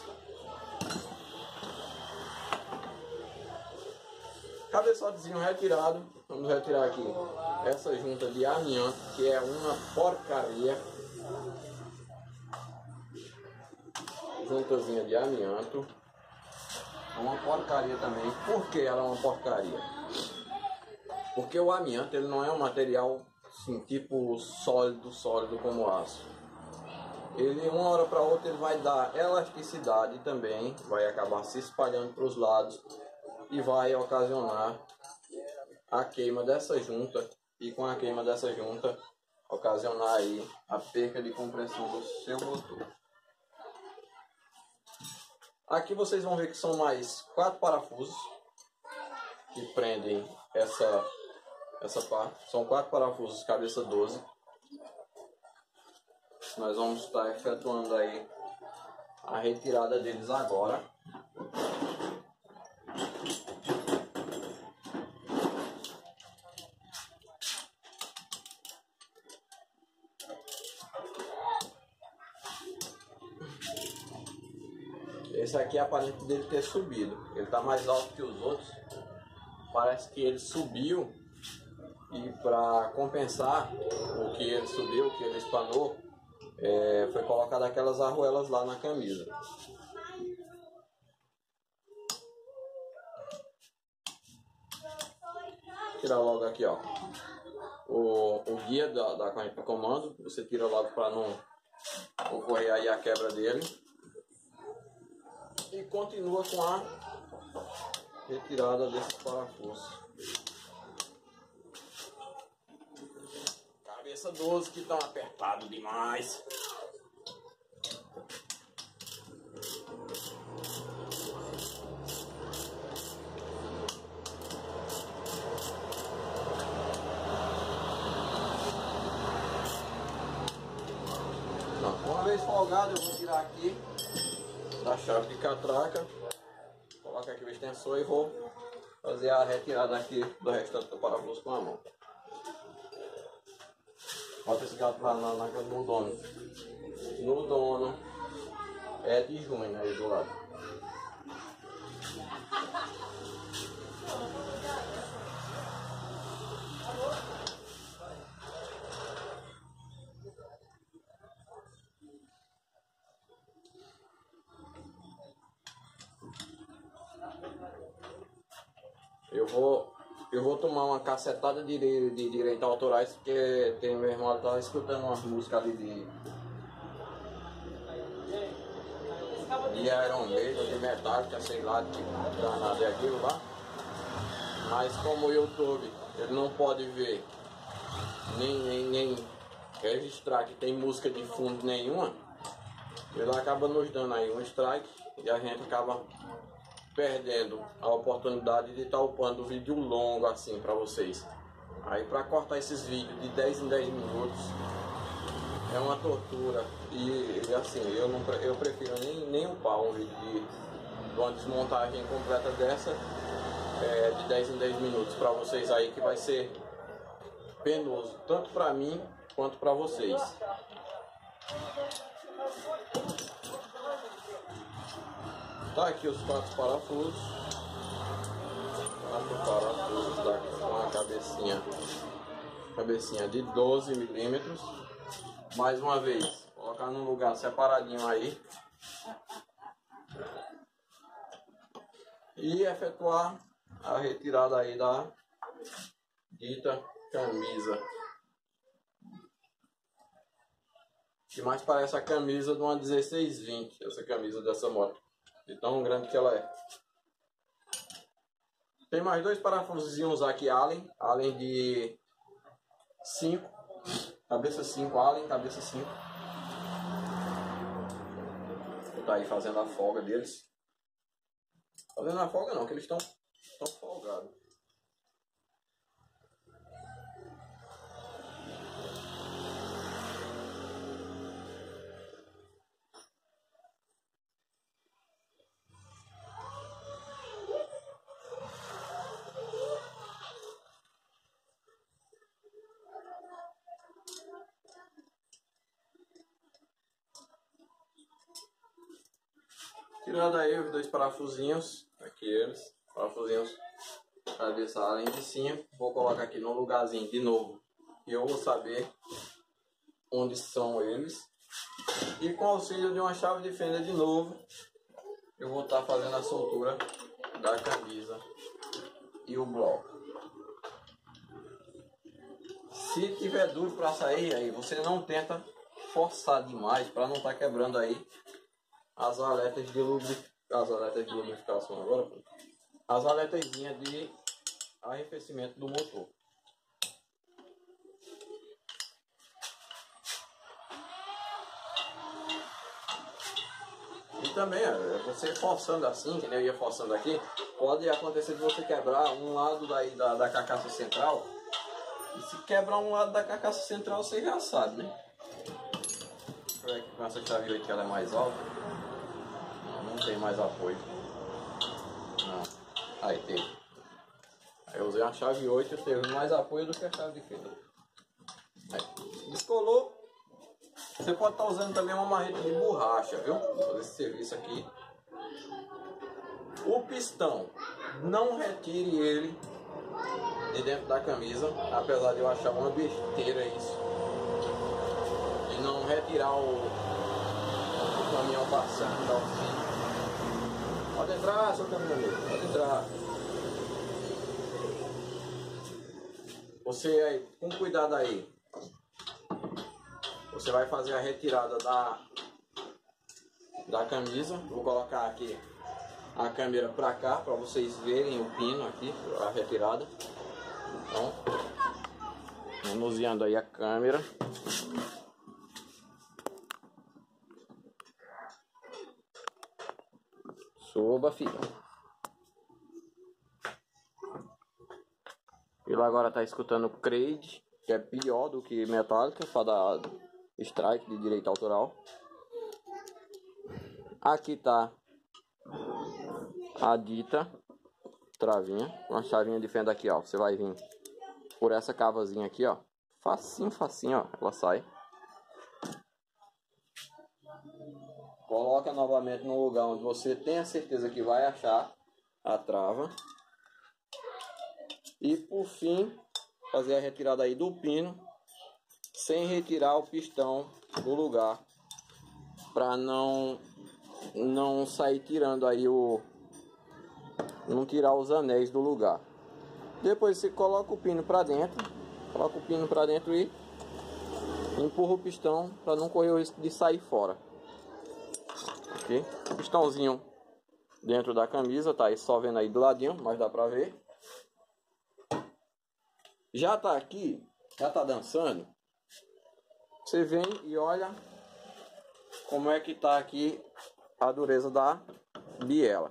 Cabeçotezinho retirado. Vamos retirar aqui essa junta de amianto, que é uma porcaria. Juntazinha de amianto. É uma porcaria também. Por que ela é uma porcaria? Porque o amianto ele não é um material assim, tipo sólido como aço. Ele, uma hora para outra, ele vai dar elasticidade também, vai acabar se espalhando para os lados e vai ocasionar a queima dessa junta, e com a queima dessa junta ocasionar aí a perca de compressão do seu motor. Aqui vocês vão ver que são mais 4 parafusos que prendem essa parte. São 4 parafusos cabeça 12. Nós vamos estar efetuando aí a retirada deles agora. Esse aqui é aparente dele ter subido. Ele está mais alto que os outros. Parece que ele subiu e para compensar o que ele subiu, o que ele espanou, foi colocado aquelas arruelas lá na camisa. Vou tirar logo aqui, ó, o guia da corrente de comando. Você tira logo para não ocorrer aí a quebra dele. E continua com a retirada desses parafusos. Cabeça 12 que estão apertados demais. Uma vez folgado, eu vou tirar aqui da chave de catraca, colocar aqui o extensor e vou fazer a retirada aqui do restante do parafuso com a mão. Bota esse gato lá no dono. No dono é de junho aí do lado. Eu vou tomar uma cacetada de direitos autorais, porque tem meu irmão que tá escutando umas músicas ali de Iron Maiden, de Metallica, sei lá, de danado é aquilo lá. Mas como o YouTube, ele não pode ver nem registrar que tem música de fundo nenhuma, ele acaba nos dando aí um strike e a gente acaba perdendo a oportunidade de estar upando vídeo longo assim para vocês. Aí para cortar esses vídeos de 10 em 10 minutos é uma tortura e assim, eu prefiro nem upar um vídeo de uma desmontagem completa dessa de 10 em 10 minutos para vocês aí, que vai ser penoso, tanto para mim quanto para vocês. Tá aqui os 4 parafusos. 4 parafusos daqui com uma cabecinha de 12 milímetros. Mais uma vez, colocar num lugar separadinho aí. E efetuar a retirada aí da dita camisa. Que mais parece a camisa de uma 1620, essa camisa dessa moto. De tão grande que ela é. Tem mais 2 parafusinhos aqui Allen de 5, cabeça 5, Allen, cabeça 5. Vou estar aí fazendo a folga deles. Fazendo a folga não, que eles estão folgados. Tirando aí os 2 parafusinhos, aqui eles, parafusinhos cabeça Allen de 5, vou colocar aqui no lugarzinho de novo e eu vou saber onde são eles. E com auxílio de uma chave de fenda de novo, eu vou estar fazendo a soltura da camisa e o bloco. Se tiver duro para sair, aí você não tenta forçar demais para não estar quebrando aí as aletas de lubrificação agora, as aletazinhas de arrefecimento do motor. E também, você forçando assim, que nem eu ia forçando aqui, pode acontecer de você quebrar um lado daí da carcaça central. E se quebrar um lado da carcaça central, você já sabe, né? Deixa eu ver aqui com essa chave 8 que ela é mais alta. Não tem mais apoio. Não. Aí teve. Aí eu usei a chave 8 e teve mais apoio do que a chave de fenda. Aí, descolou. Você pode estar usando também uma marreta de borracha, viu? Vou fazer esse serviço aqui. O pistão, não retire ele de dentro da camisa, apesar de eu achar uma besteira isso. De não retirar o caminhão passando da oficina. Pode entrar, seu caminhoneiro, pode entrar. Você aí, com cuidado aí, você vai fazer a retirada da camisa. Vou colocar aqui a câmera para cá, para vocês verem o pino aqui, a retirada. Então, manuseando aí a câmera. Suba, filho. Ele agora tá escutando Creed, que é pior do que Metallica, para dar strike de direito autoral. Aqui tá a dita travinha, uma chavinha de fenda aqui, ó. Você vai vir por essa cavazinha aqui, ó. Facinho, facinho, ó. Ela sai. Coloca novamente no lugar onde você tem a certeza que vai achar a trava. E por fim, fazer a retirada aí do pino, sem retirar o pistão do lugar, para não sair tirando aí não tirar os anéis do lugar. Depois você coloca o pino para dentro, e empurra o pistão para não correr o risco de sair fora. Ok? Pistãozinho dentro da camisa, tá aí só vendo aí do ladinho, mas dá pra ver. Já tá aqui, já tá dançando. Você vem e olha como é que tá aqui a dureza da biela.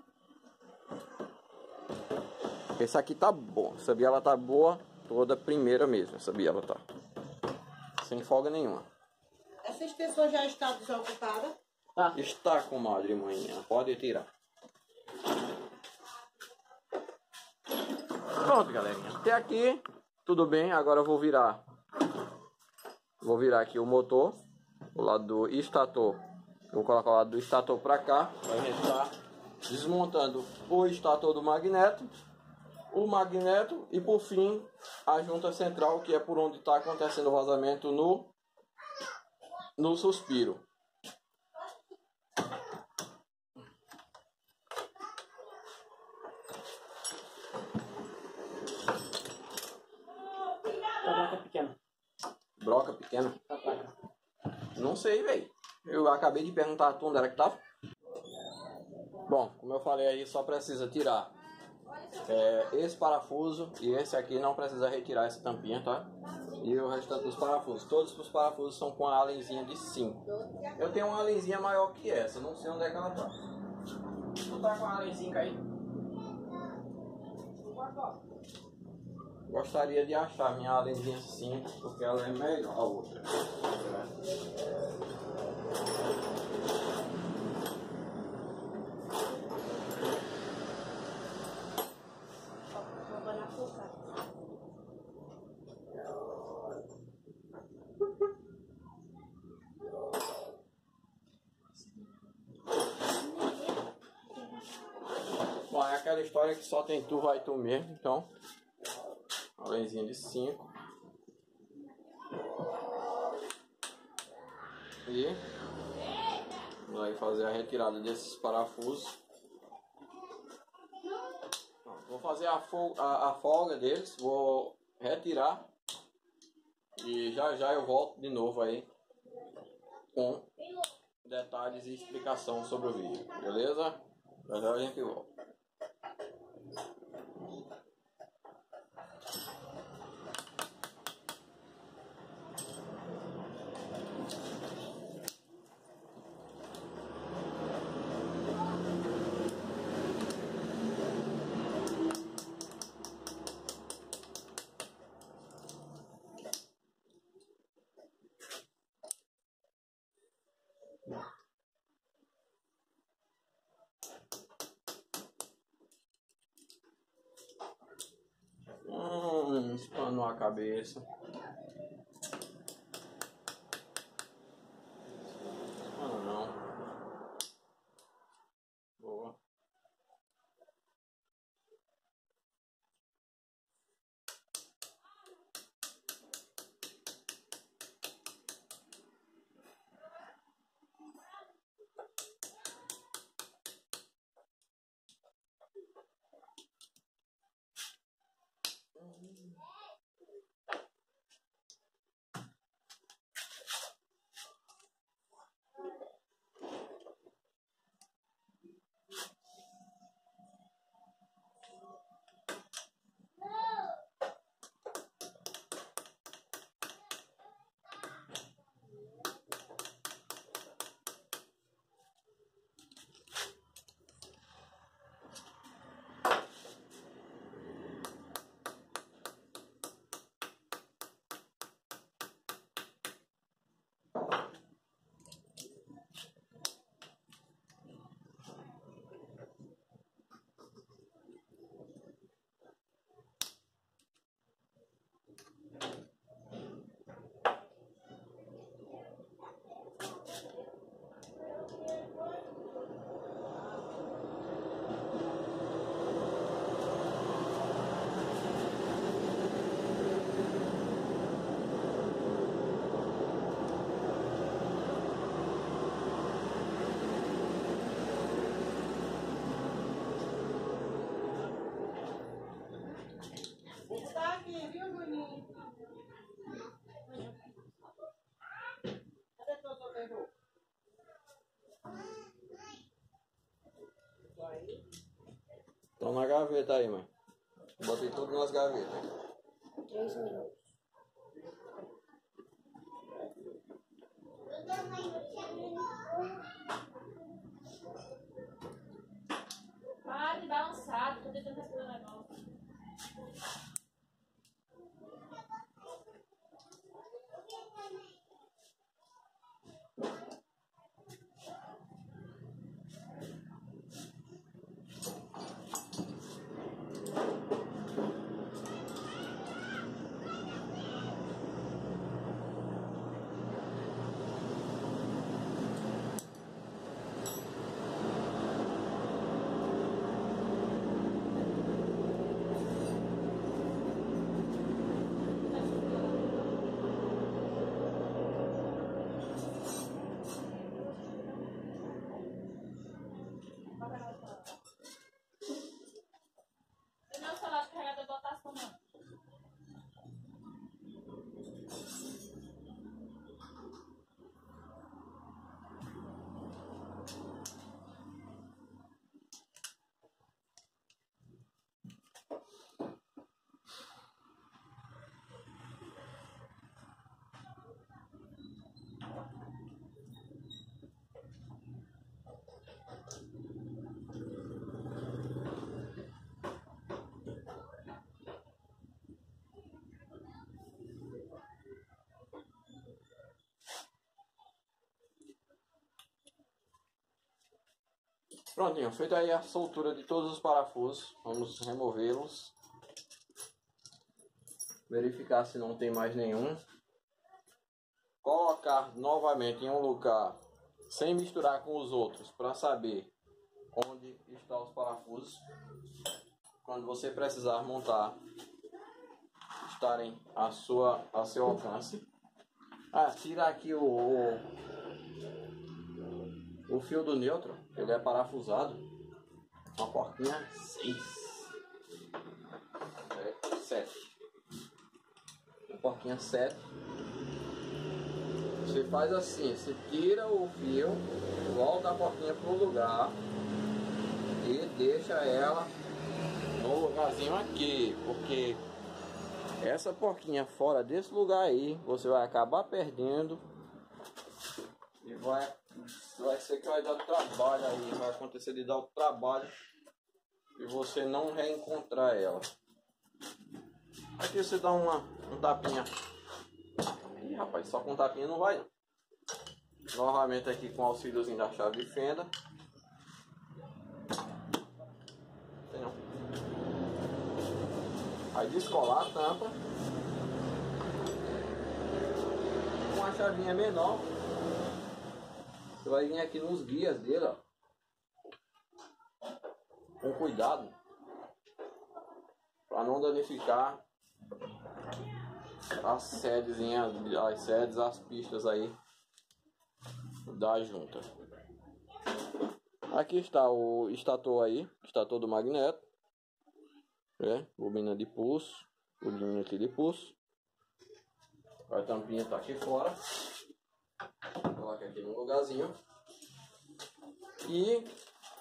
Essa aqui tá bom. Essa biela tá boa. Toda primeira mesmo. Essa biela tá. Sem folga nenhuma. Essa extensão já está desocupada? Tá. Está, comadre manhã. Pode tirar. Pronto, galerinha. Até aqui, tudo bem. Agora eu vou virar. Vou virar aqui o motor. O lado do estator. Vou colocar o lado do estator para cá. Para a gente estar desmontando o estator do magneto. O magneto e por fim a junta central, que é por onde está acontecendo o vazamento no suspiro. A broca pequena. Broca pequena? Não sei, velho. Eu acabei de perguntar a tu onde era que tava. Bom, como eu falei aí, só precisa tirar esse parafuso e esse aqui não precisa retirar essa tampinha, tá? E o restante dos parafusos. Todos os parafusos são com a alenzinha de 5. Eu tenho uma alenzinha maior que essa, não sei onde é que ela tá. Tu tá com a alenzinha 5 aí? Gostaria de achar minha alenzinha 5, porque ela é melhor a outra. Bom, é aquela história que só tem tu, vai tu mesmo, então. A lenzinha de 5. E vai fazer a retirada desses parafusos. Vou fazer a folga deles, vou retirar. E já já eu volto de novo aí com detalhes e explicação sobre o vídeo, beleza? Já já a gente volta. Espanou a cabeça. Não. Boa. Está aqui, viu, Juninho? Cadê teu socorro? Estão na gaveta aí, mãe. Botei tudo nas gavetas. 3 minutos. Prontinho, feita aí a soltura de todos os parafusos, vamos removê-los. Verificar se não tem mais nenhum. Colocar novamente em um lugar sem misturar com os outros para saber onde estão os parafusos. Quando você precisar montar, estarem a seu alcance. Tira aqui o fio do neutro, ele é parafusado. Uma porquinha 7. Uma porquinha 7. Você faz assim, você tira o fio, volta a porquinha pro lugar e deixa ela no lugarzinho aqui, porque essa porquinha fora desse lugar aí, você vai acabar perdendo e vai ser que vai dar trabalho aí, vai acontecer de dar o trabalho e você não reencontrar ela. Aqui você dá um tapinha. Ih, rapaz, só com tapinha não vai não. Novamente aqui com o auxíliozinho da chave de fenda. Tem não. Aí descolar a tampa. Com a chavinha menor, você vai vir aqui nos guias dele, ó. Com cuidado, para não danificar as sedes, as pistas aí da junta. Aqui está o estator aí, estator do magneto, bobina de pulso, bobininha aqui de pulso. A tampinha tá aqui fora. Coloca aqui no lugarzinho e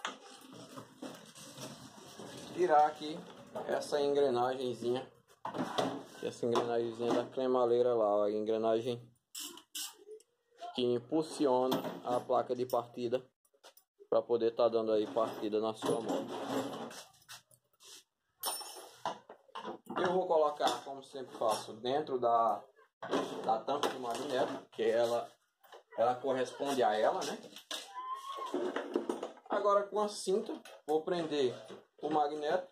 tirar aqui essa engrenagemzinha. Essa engrenagemzinha da cremaleira lá, a engrenagem que impulsiona a placa de partida para poder estar dando aí partida na sua moto. Eu vou colocar, como sempre faço, dentro da tampa do magneto, que ela corresponde a ela, né? Agora com a cinta vou prender o magneto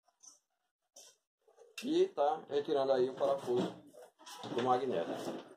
e tá retirando aí o parafuso do magneto.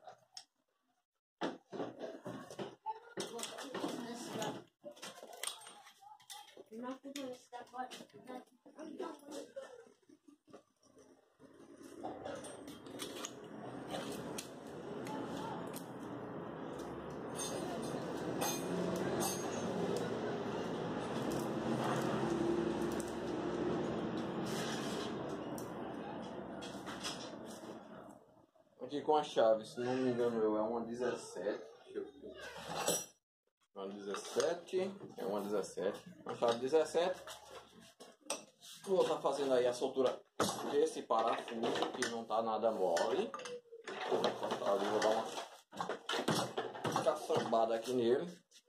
Aqui com a chave, se não me engano, é uma 17. Deixa eu ver. Uma 17. É uma 17. Uma chave 17. Vou estar fazendo aí a soltura desse parafuso, que não tá nada mole. Vou dar uma caçambada aqui nele.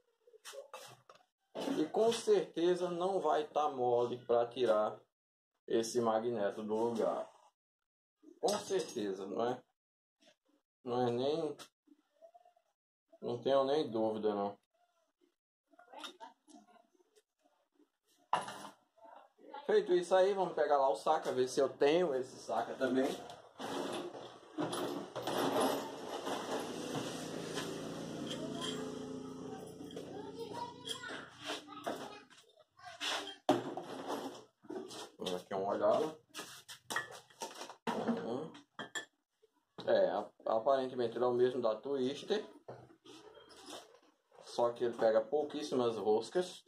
E com certeza não vai estar mole para tirar esse magneto do lugar. Com certeza, não é? Não é nem... Não tenho nem dúvida, não. Feito isso aí, vamos pegar lá o saca, ver se eu tenho esse saca também. Vamos aqui uma olhada. Aparentemente ele é o mesmo da Twister, só que ele pega pouquíssimas roscas.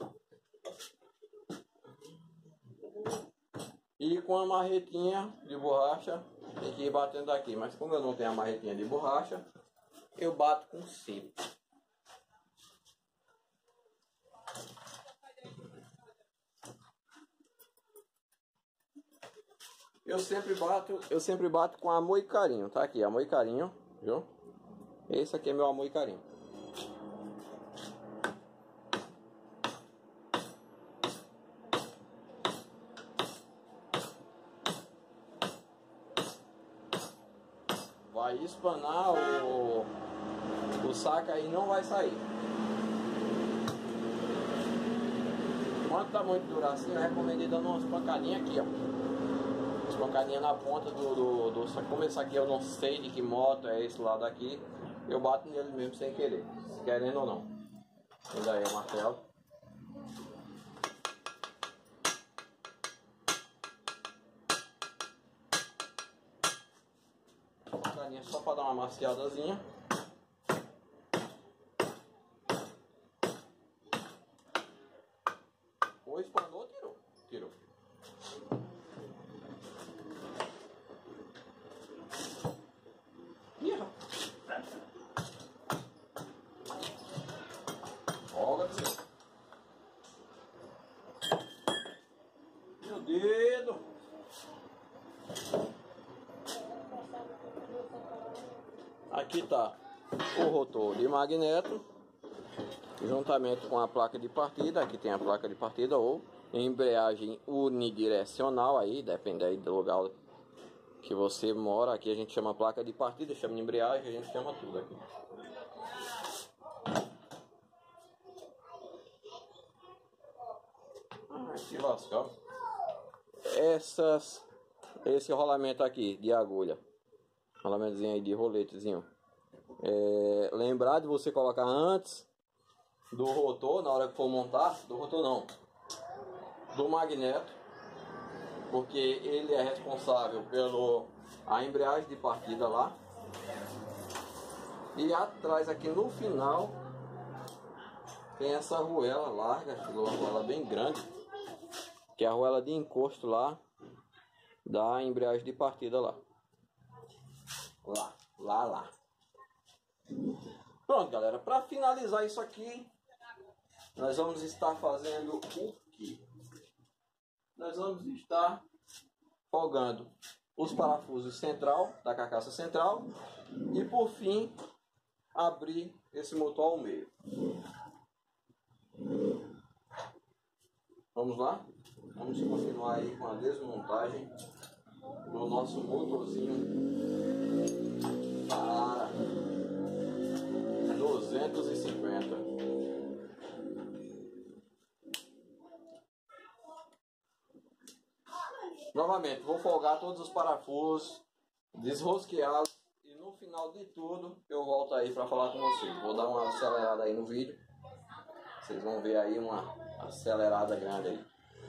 E com a marretinha de borracha tem que ir batendo aqui, mas como eu não tenho a marretinha de borracha, eu bato com cepo. Eu sempre bato com amor e carinho, tá aqui, amor e carinho, viu? Esse aqui é meu amor e carinho. Vai espanar o saca aí, não vai sair. Quando tá muito duro assim, eu recomendo ir dando umas pancadinhas aqui, ó. Umas pancadinhas na ponta como esse aqui eu não sei de que moto é esse lado aqui, eu bato nele mesmo sem querer, querendo ou não. Ainda aí o martelo. Pancadinha só para dar uma maciadazinha. Ou espanou, tirou. Tirou. Ih, folga, filho. Meu dedo. Aqui tá o rotor de magneto, juntamente com a placa de partida. Aqui tem a placa de partida ou embreagem unidirecional, aí depende aí do lugar que você mora. Aqui a gente chama placa de partida, chama de embreagem, a gente chama tudo aqui. Que lascado. Esse rolamento aqui de agulha, rolamentozinho aí de roletezinho, lembrar de você colocar antes do rotor, na hora que for montar, do rotor não, do magneto, porque ele é responsável pela embreagem de partida lá. E atrás aqui no final tem essa arruela larga, uma arruela bem grande, que é a arruela de encosto lá da embreagem de partida lá. Lá. Pronto, galera, para finalizar isso aqui, nós vamos estar fazendo o quê? Nós vamos estar folgando os parafusos central, da carcaça central, e por fim abrir esse motor ao meio. Vamos lá? Vamos continuar aí com a desmontagem do nosso motorzinho para 250. Novamente, vou folgar todos os parafusos, desrosqueá-los e no final de tudo eu volto aí para falar com vocês. Vou dar uma acelerada aí no vídeo. Vocês vão ver aí uma acelerada grande aí.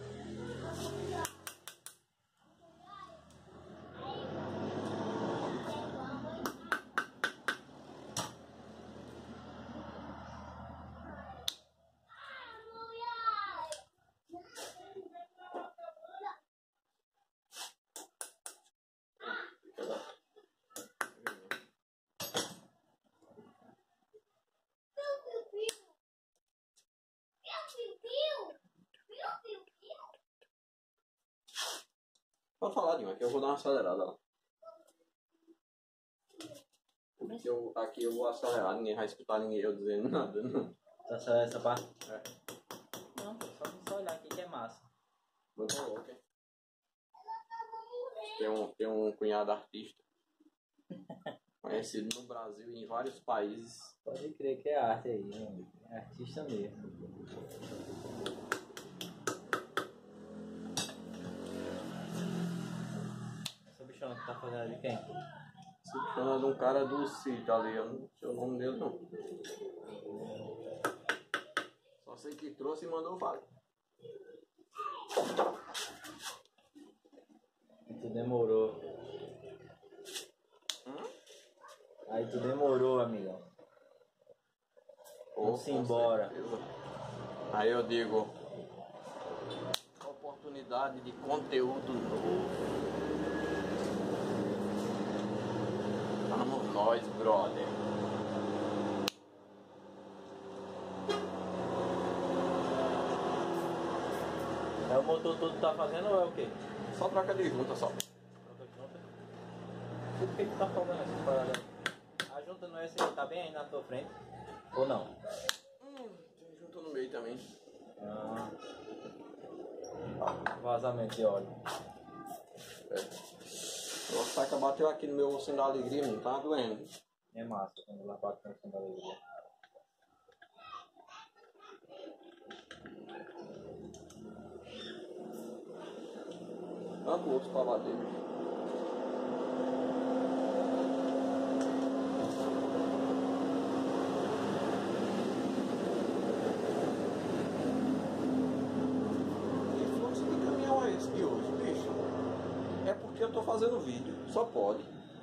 Pode falar, Dinho, aqui eu vou dar uma acelerada lá. Porque aqui eu vou acelerar, ninguém vai escutar ninguém eu dizendo nada, não. Tá só essa parte? É. Não, só olhar aqui que é massa. Muito louco, hein? Tem um cunhado artista. Conhecido no Brasil e em vários países. Pode crer que é arte aí, né? É artista mesmo. Essa bichona que tá fazendo ali quem? Esse bichão é de um cara do sítio ali, eu não sei o nome dele não. Só sei que trouxe e mandou fazer. Tu demorou. Aí tu demorou, amigão. Vamos embora. Aí eu digo, oportunidade de conteúdo novo. Vamos nós, brother. É o motor todo que tá fazendo ou é o quê? Só troca de junta só. Troca de junta? Por que tu tá folgando essas paradas? A junta não é essa que tá bem aí na tua frente? Ou não? Tem junta no meio também. Ah. Vazamento de óleo. O saca bateu aqui no meu ossinho da alegria, não tá doendo. É massa quando lá bate no fundo da alegria. tanto outros para bater. Que fluxo de caminhão é esse de hoje, bicho? É porque eu tô fazendo vídeo, só pode.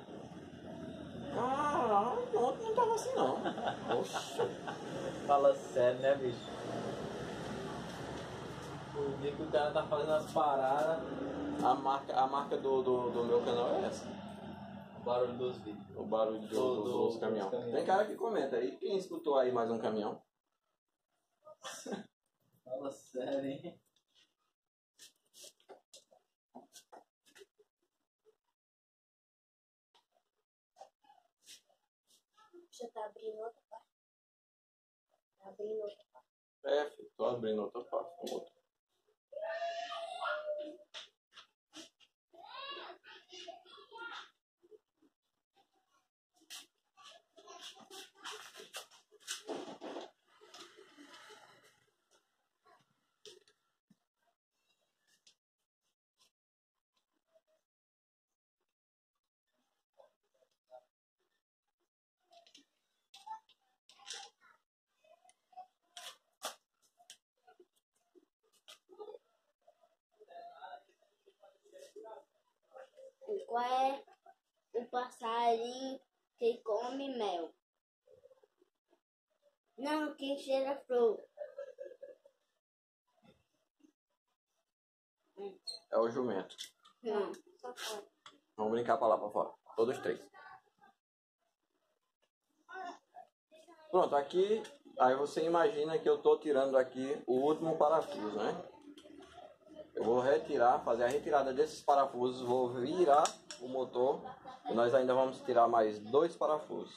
Caralho, ontem não tava assim não. Oxe. Fala sério, né, bicho? O dia que o cara tá fazendo as paradas, A marca do meu canal é essa. o barulho dos vídeos. O barulho dos caminhões. Tem cara que comenta aí. Quem escutou aí mais um caminhão? Fala sério, hein? Você tá abrindo outra parte. Tá abrindo outra parte. É, filho, tô abrindo outra parte com outra. Qual é o passarinho que come mel? Não, quem cheira flor. É o jumento. Não, só pode. Vamos brincar pra lá pra fora. Todos três. Pronto, aqui. Aí você imagina que eu tô tirando aqui o último parafuso, né? Eu vou retirar, fazer a retirada desses parafusos, vou virar o motor e nós ainda vamos tirar mais 2 parafusos.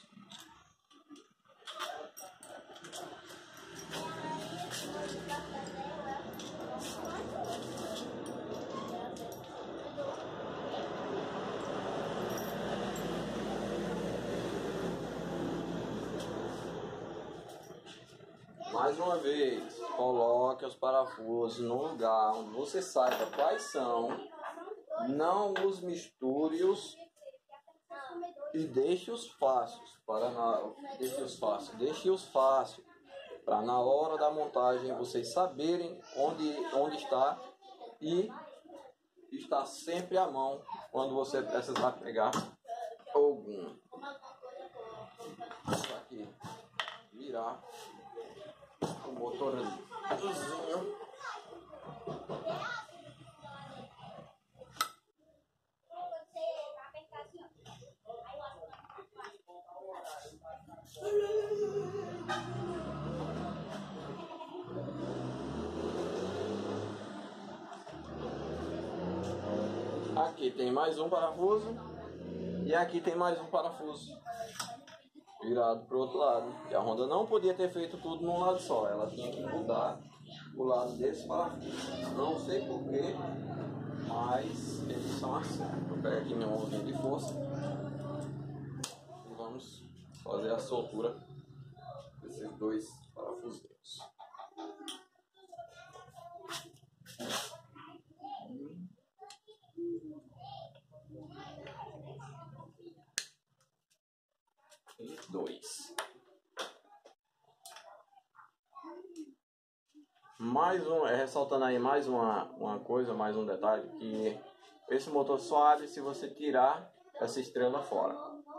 Mais uma vez, coloque os parafusos no lugar onde você saiba quais são, não os misture-os e deixe-os fáceis para na hora da montagem vocês saberem onde está e estar sempre à mão quando você precisar pegar algum. Aqui, virar o motorzinho. Aqui tem mais um parafuso e aqui tem mais um parafuso virado para o outro lado. E a Honda não podia ter feito tudo num lado só, ela tinha que mudar o lado desse parafuso. Não sei porquê, mas eles são assim. Vou pegar aqui minha mãozinha de força e vamos fazer a soltura desses 2 parafusinhos. E 2. Mais um, ressaltando aí mais uma coisa, mais um detalhe, que esse motor só abre se você tirar essa estrela fora.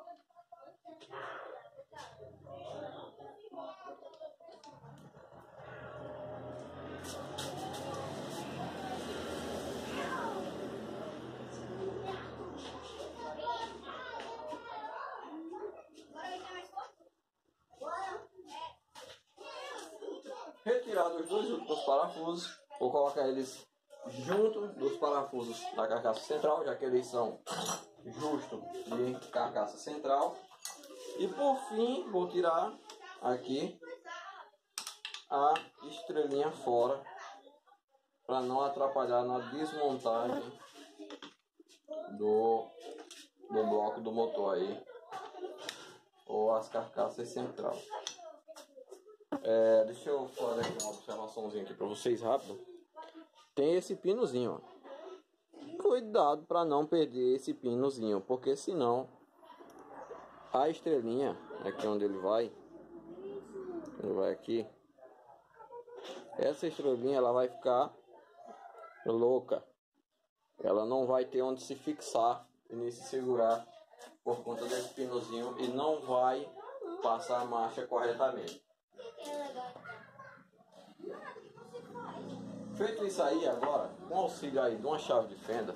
Retirados os 2 últimos parafusos, vou colocar eles junto dos parafusos da carcaça central, já que eles são justos de carcaça central. E por fim, vou tirar aqui a estrelinha fora, para não atrapalhar na desmontagem do bloco do motor aí, ou as carcaças central. Deixa eu fazer aqui uma observaçãozinha aqui para vocês rápido. Tem esse pinozinho, ó. cuidado para não perder esse pinozinho, porque senão a estrelinha, aqui onde ele vai aqui, essa estrelinha ela vai ficar louca, ela não vai ter onde se fixar e nem se segurar por conta desse pinozinho e não vai passar a marcha corretamente. Feito isso aí, agora, com auxílio aí de uma chave de fenda,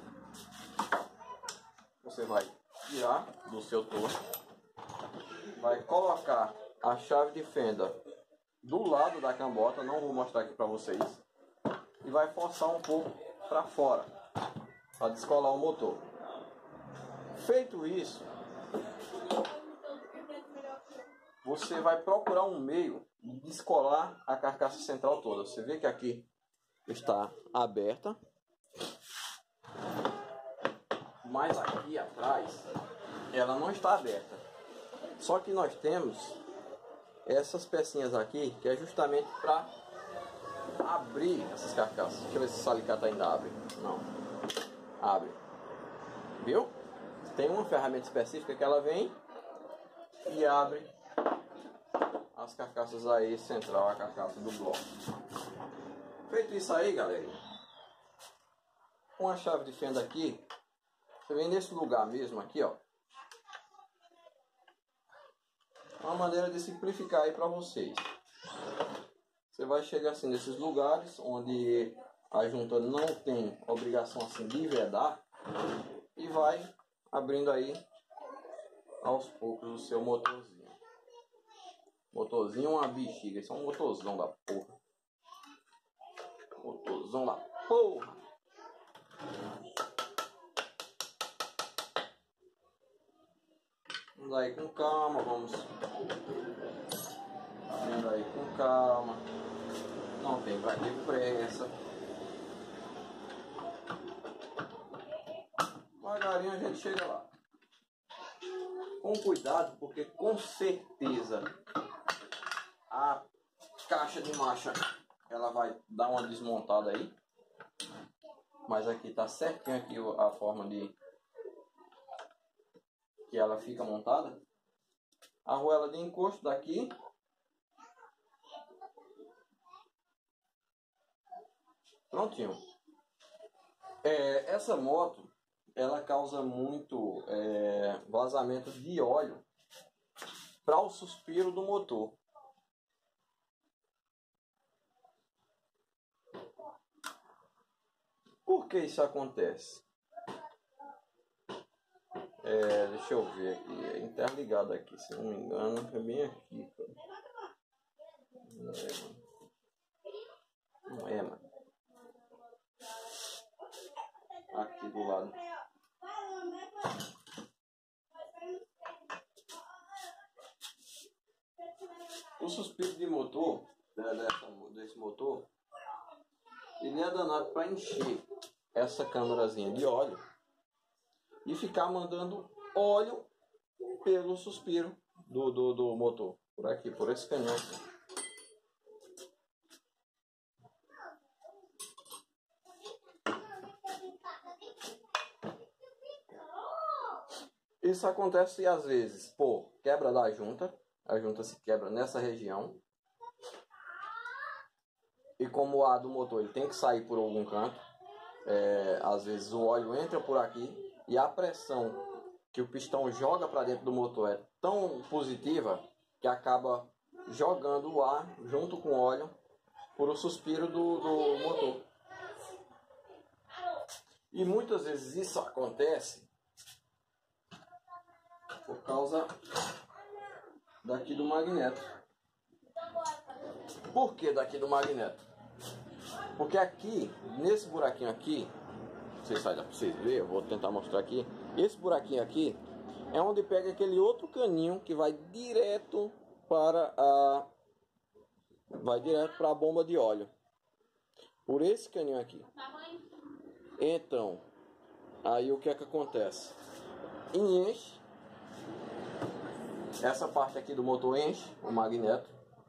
você vai tirar do seu torno, vai colocar a chave de fenda do lado da cambota, não vou mostrar aqui para vocês, e vai forçar um pouco para fora, para descolar o motor. Feito isso, você vai procurar um meio de descolar a carcaça central toda. Você vê que aqui está aberta, mas aqui atrás ela não está aberta. Só que nós temos essas pecinhas aqui que é justamente para abrir essas carcaças. Deixa eu ver se esse alicate ainda abre. Não, abre. Viu? Tem uma ferramenta específica que ela vem e abre as carcaças aí central, a carcaça do bloco. Feito isso aí, galera, com a chave de fenda aqui, você vem nesse lugar mesmo aqui, ó. Uma maneira de simplificar aí para vocês. Você vai chegar assim nesses lugares onde a junta não tem obrigação assim de vedar e vai abrindo aí aos poucos o seu motorzinho. Motorzinho é uma bexiga, isso é um motorzão da porra. Motorzão da porra. Vamos aí com calma, vamos indo aí com calma. Não tem pra que pressa. Devagarinho a gente chega lá. Com cuidado, porque com certeza a caixa de marcha ela vai dar uma desmontada aí, mas aqui tá certinho aqui a forma de que ela fica montada. A arruela de encosto daqui, prontinho. Essa moto ela causa muito vazamento de óleo para o suspiro do motor. Por que isso acontece? Deixa eu ver aqui, é interligado aqui, se não me engano, é bem aqui, cara. Não é, mano. Aqui do lado. O suspiro de motor, desse motor, ele é danado para encher essa câmarazinha de óleo e ficar mandando óleo pelo suspiro do motor. Por aqui, por esse canhão aqui. Isso acontece às vezes por quebra da junta. A junta se quebra nessa região. E como o ar do motor ele tem que sair por algum canto, às vezes o óleo entra por aqui e a pressão que o pistão joga para dentro do motor é tão positiva que acaba jogando o ar junto com o óleo por o suspiro do motor. E muitas vezes isso acontece por causa daqui do magneto. Por que daqui do magneto? Porque aqui, nesse buraquinho aqui, não sei se vai dar para vocês verem, eu vou tentar mostrar aqui. Esse buraquinho aqui é onde pega aquele outro caninho que vai direto para a bomba de óleo. Por esse caninho aqui. Então, aí o que é que acontece? Enche. Essa parte aqui do motor enche o magneto.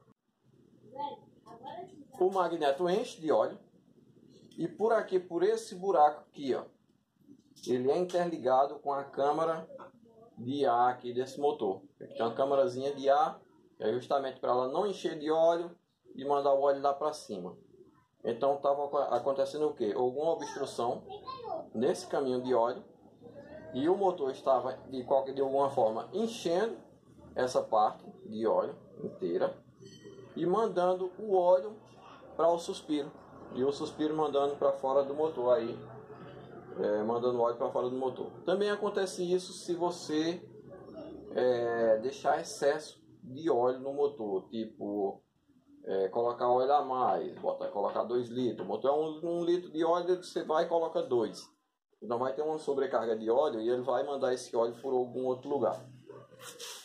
O magneto enche de óleo. E por aqui, por esse buraco aqui, ó, ele é interligado com a câmara de ar aqui desse motor. Aqui tem uma câmarazinha de ar, é justamente para ela não encher de óleo e mandar o óleo lá para cima. Então estava acontecendo o que? Alguma obstrução nesse caminho de óleo e o motor estava de alguma forma enchendo essa parte de óleo inteira e mandando o óleo para o suspiro, e o suspiro mandando para fora do motor aí, mandando óleo para fora do motor. Também acontece isso se você deixar excesso de óleo no motor, tipo colocar óleo a mais, colocar 2 litros. O motor é 1 litro de óleo, você vai e coloca 2. Então vai ter uma sobrecarga de óleo e ele vai mandar esse óleo por algum outro lugar.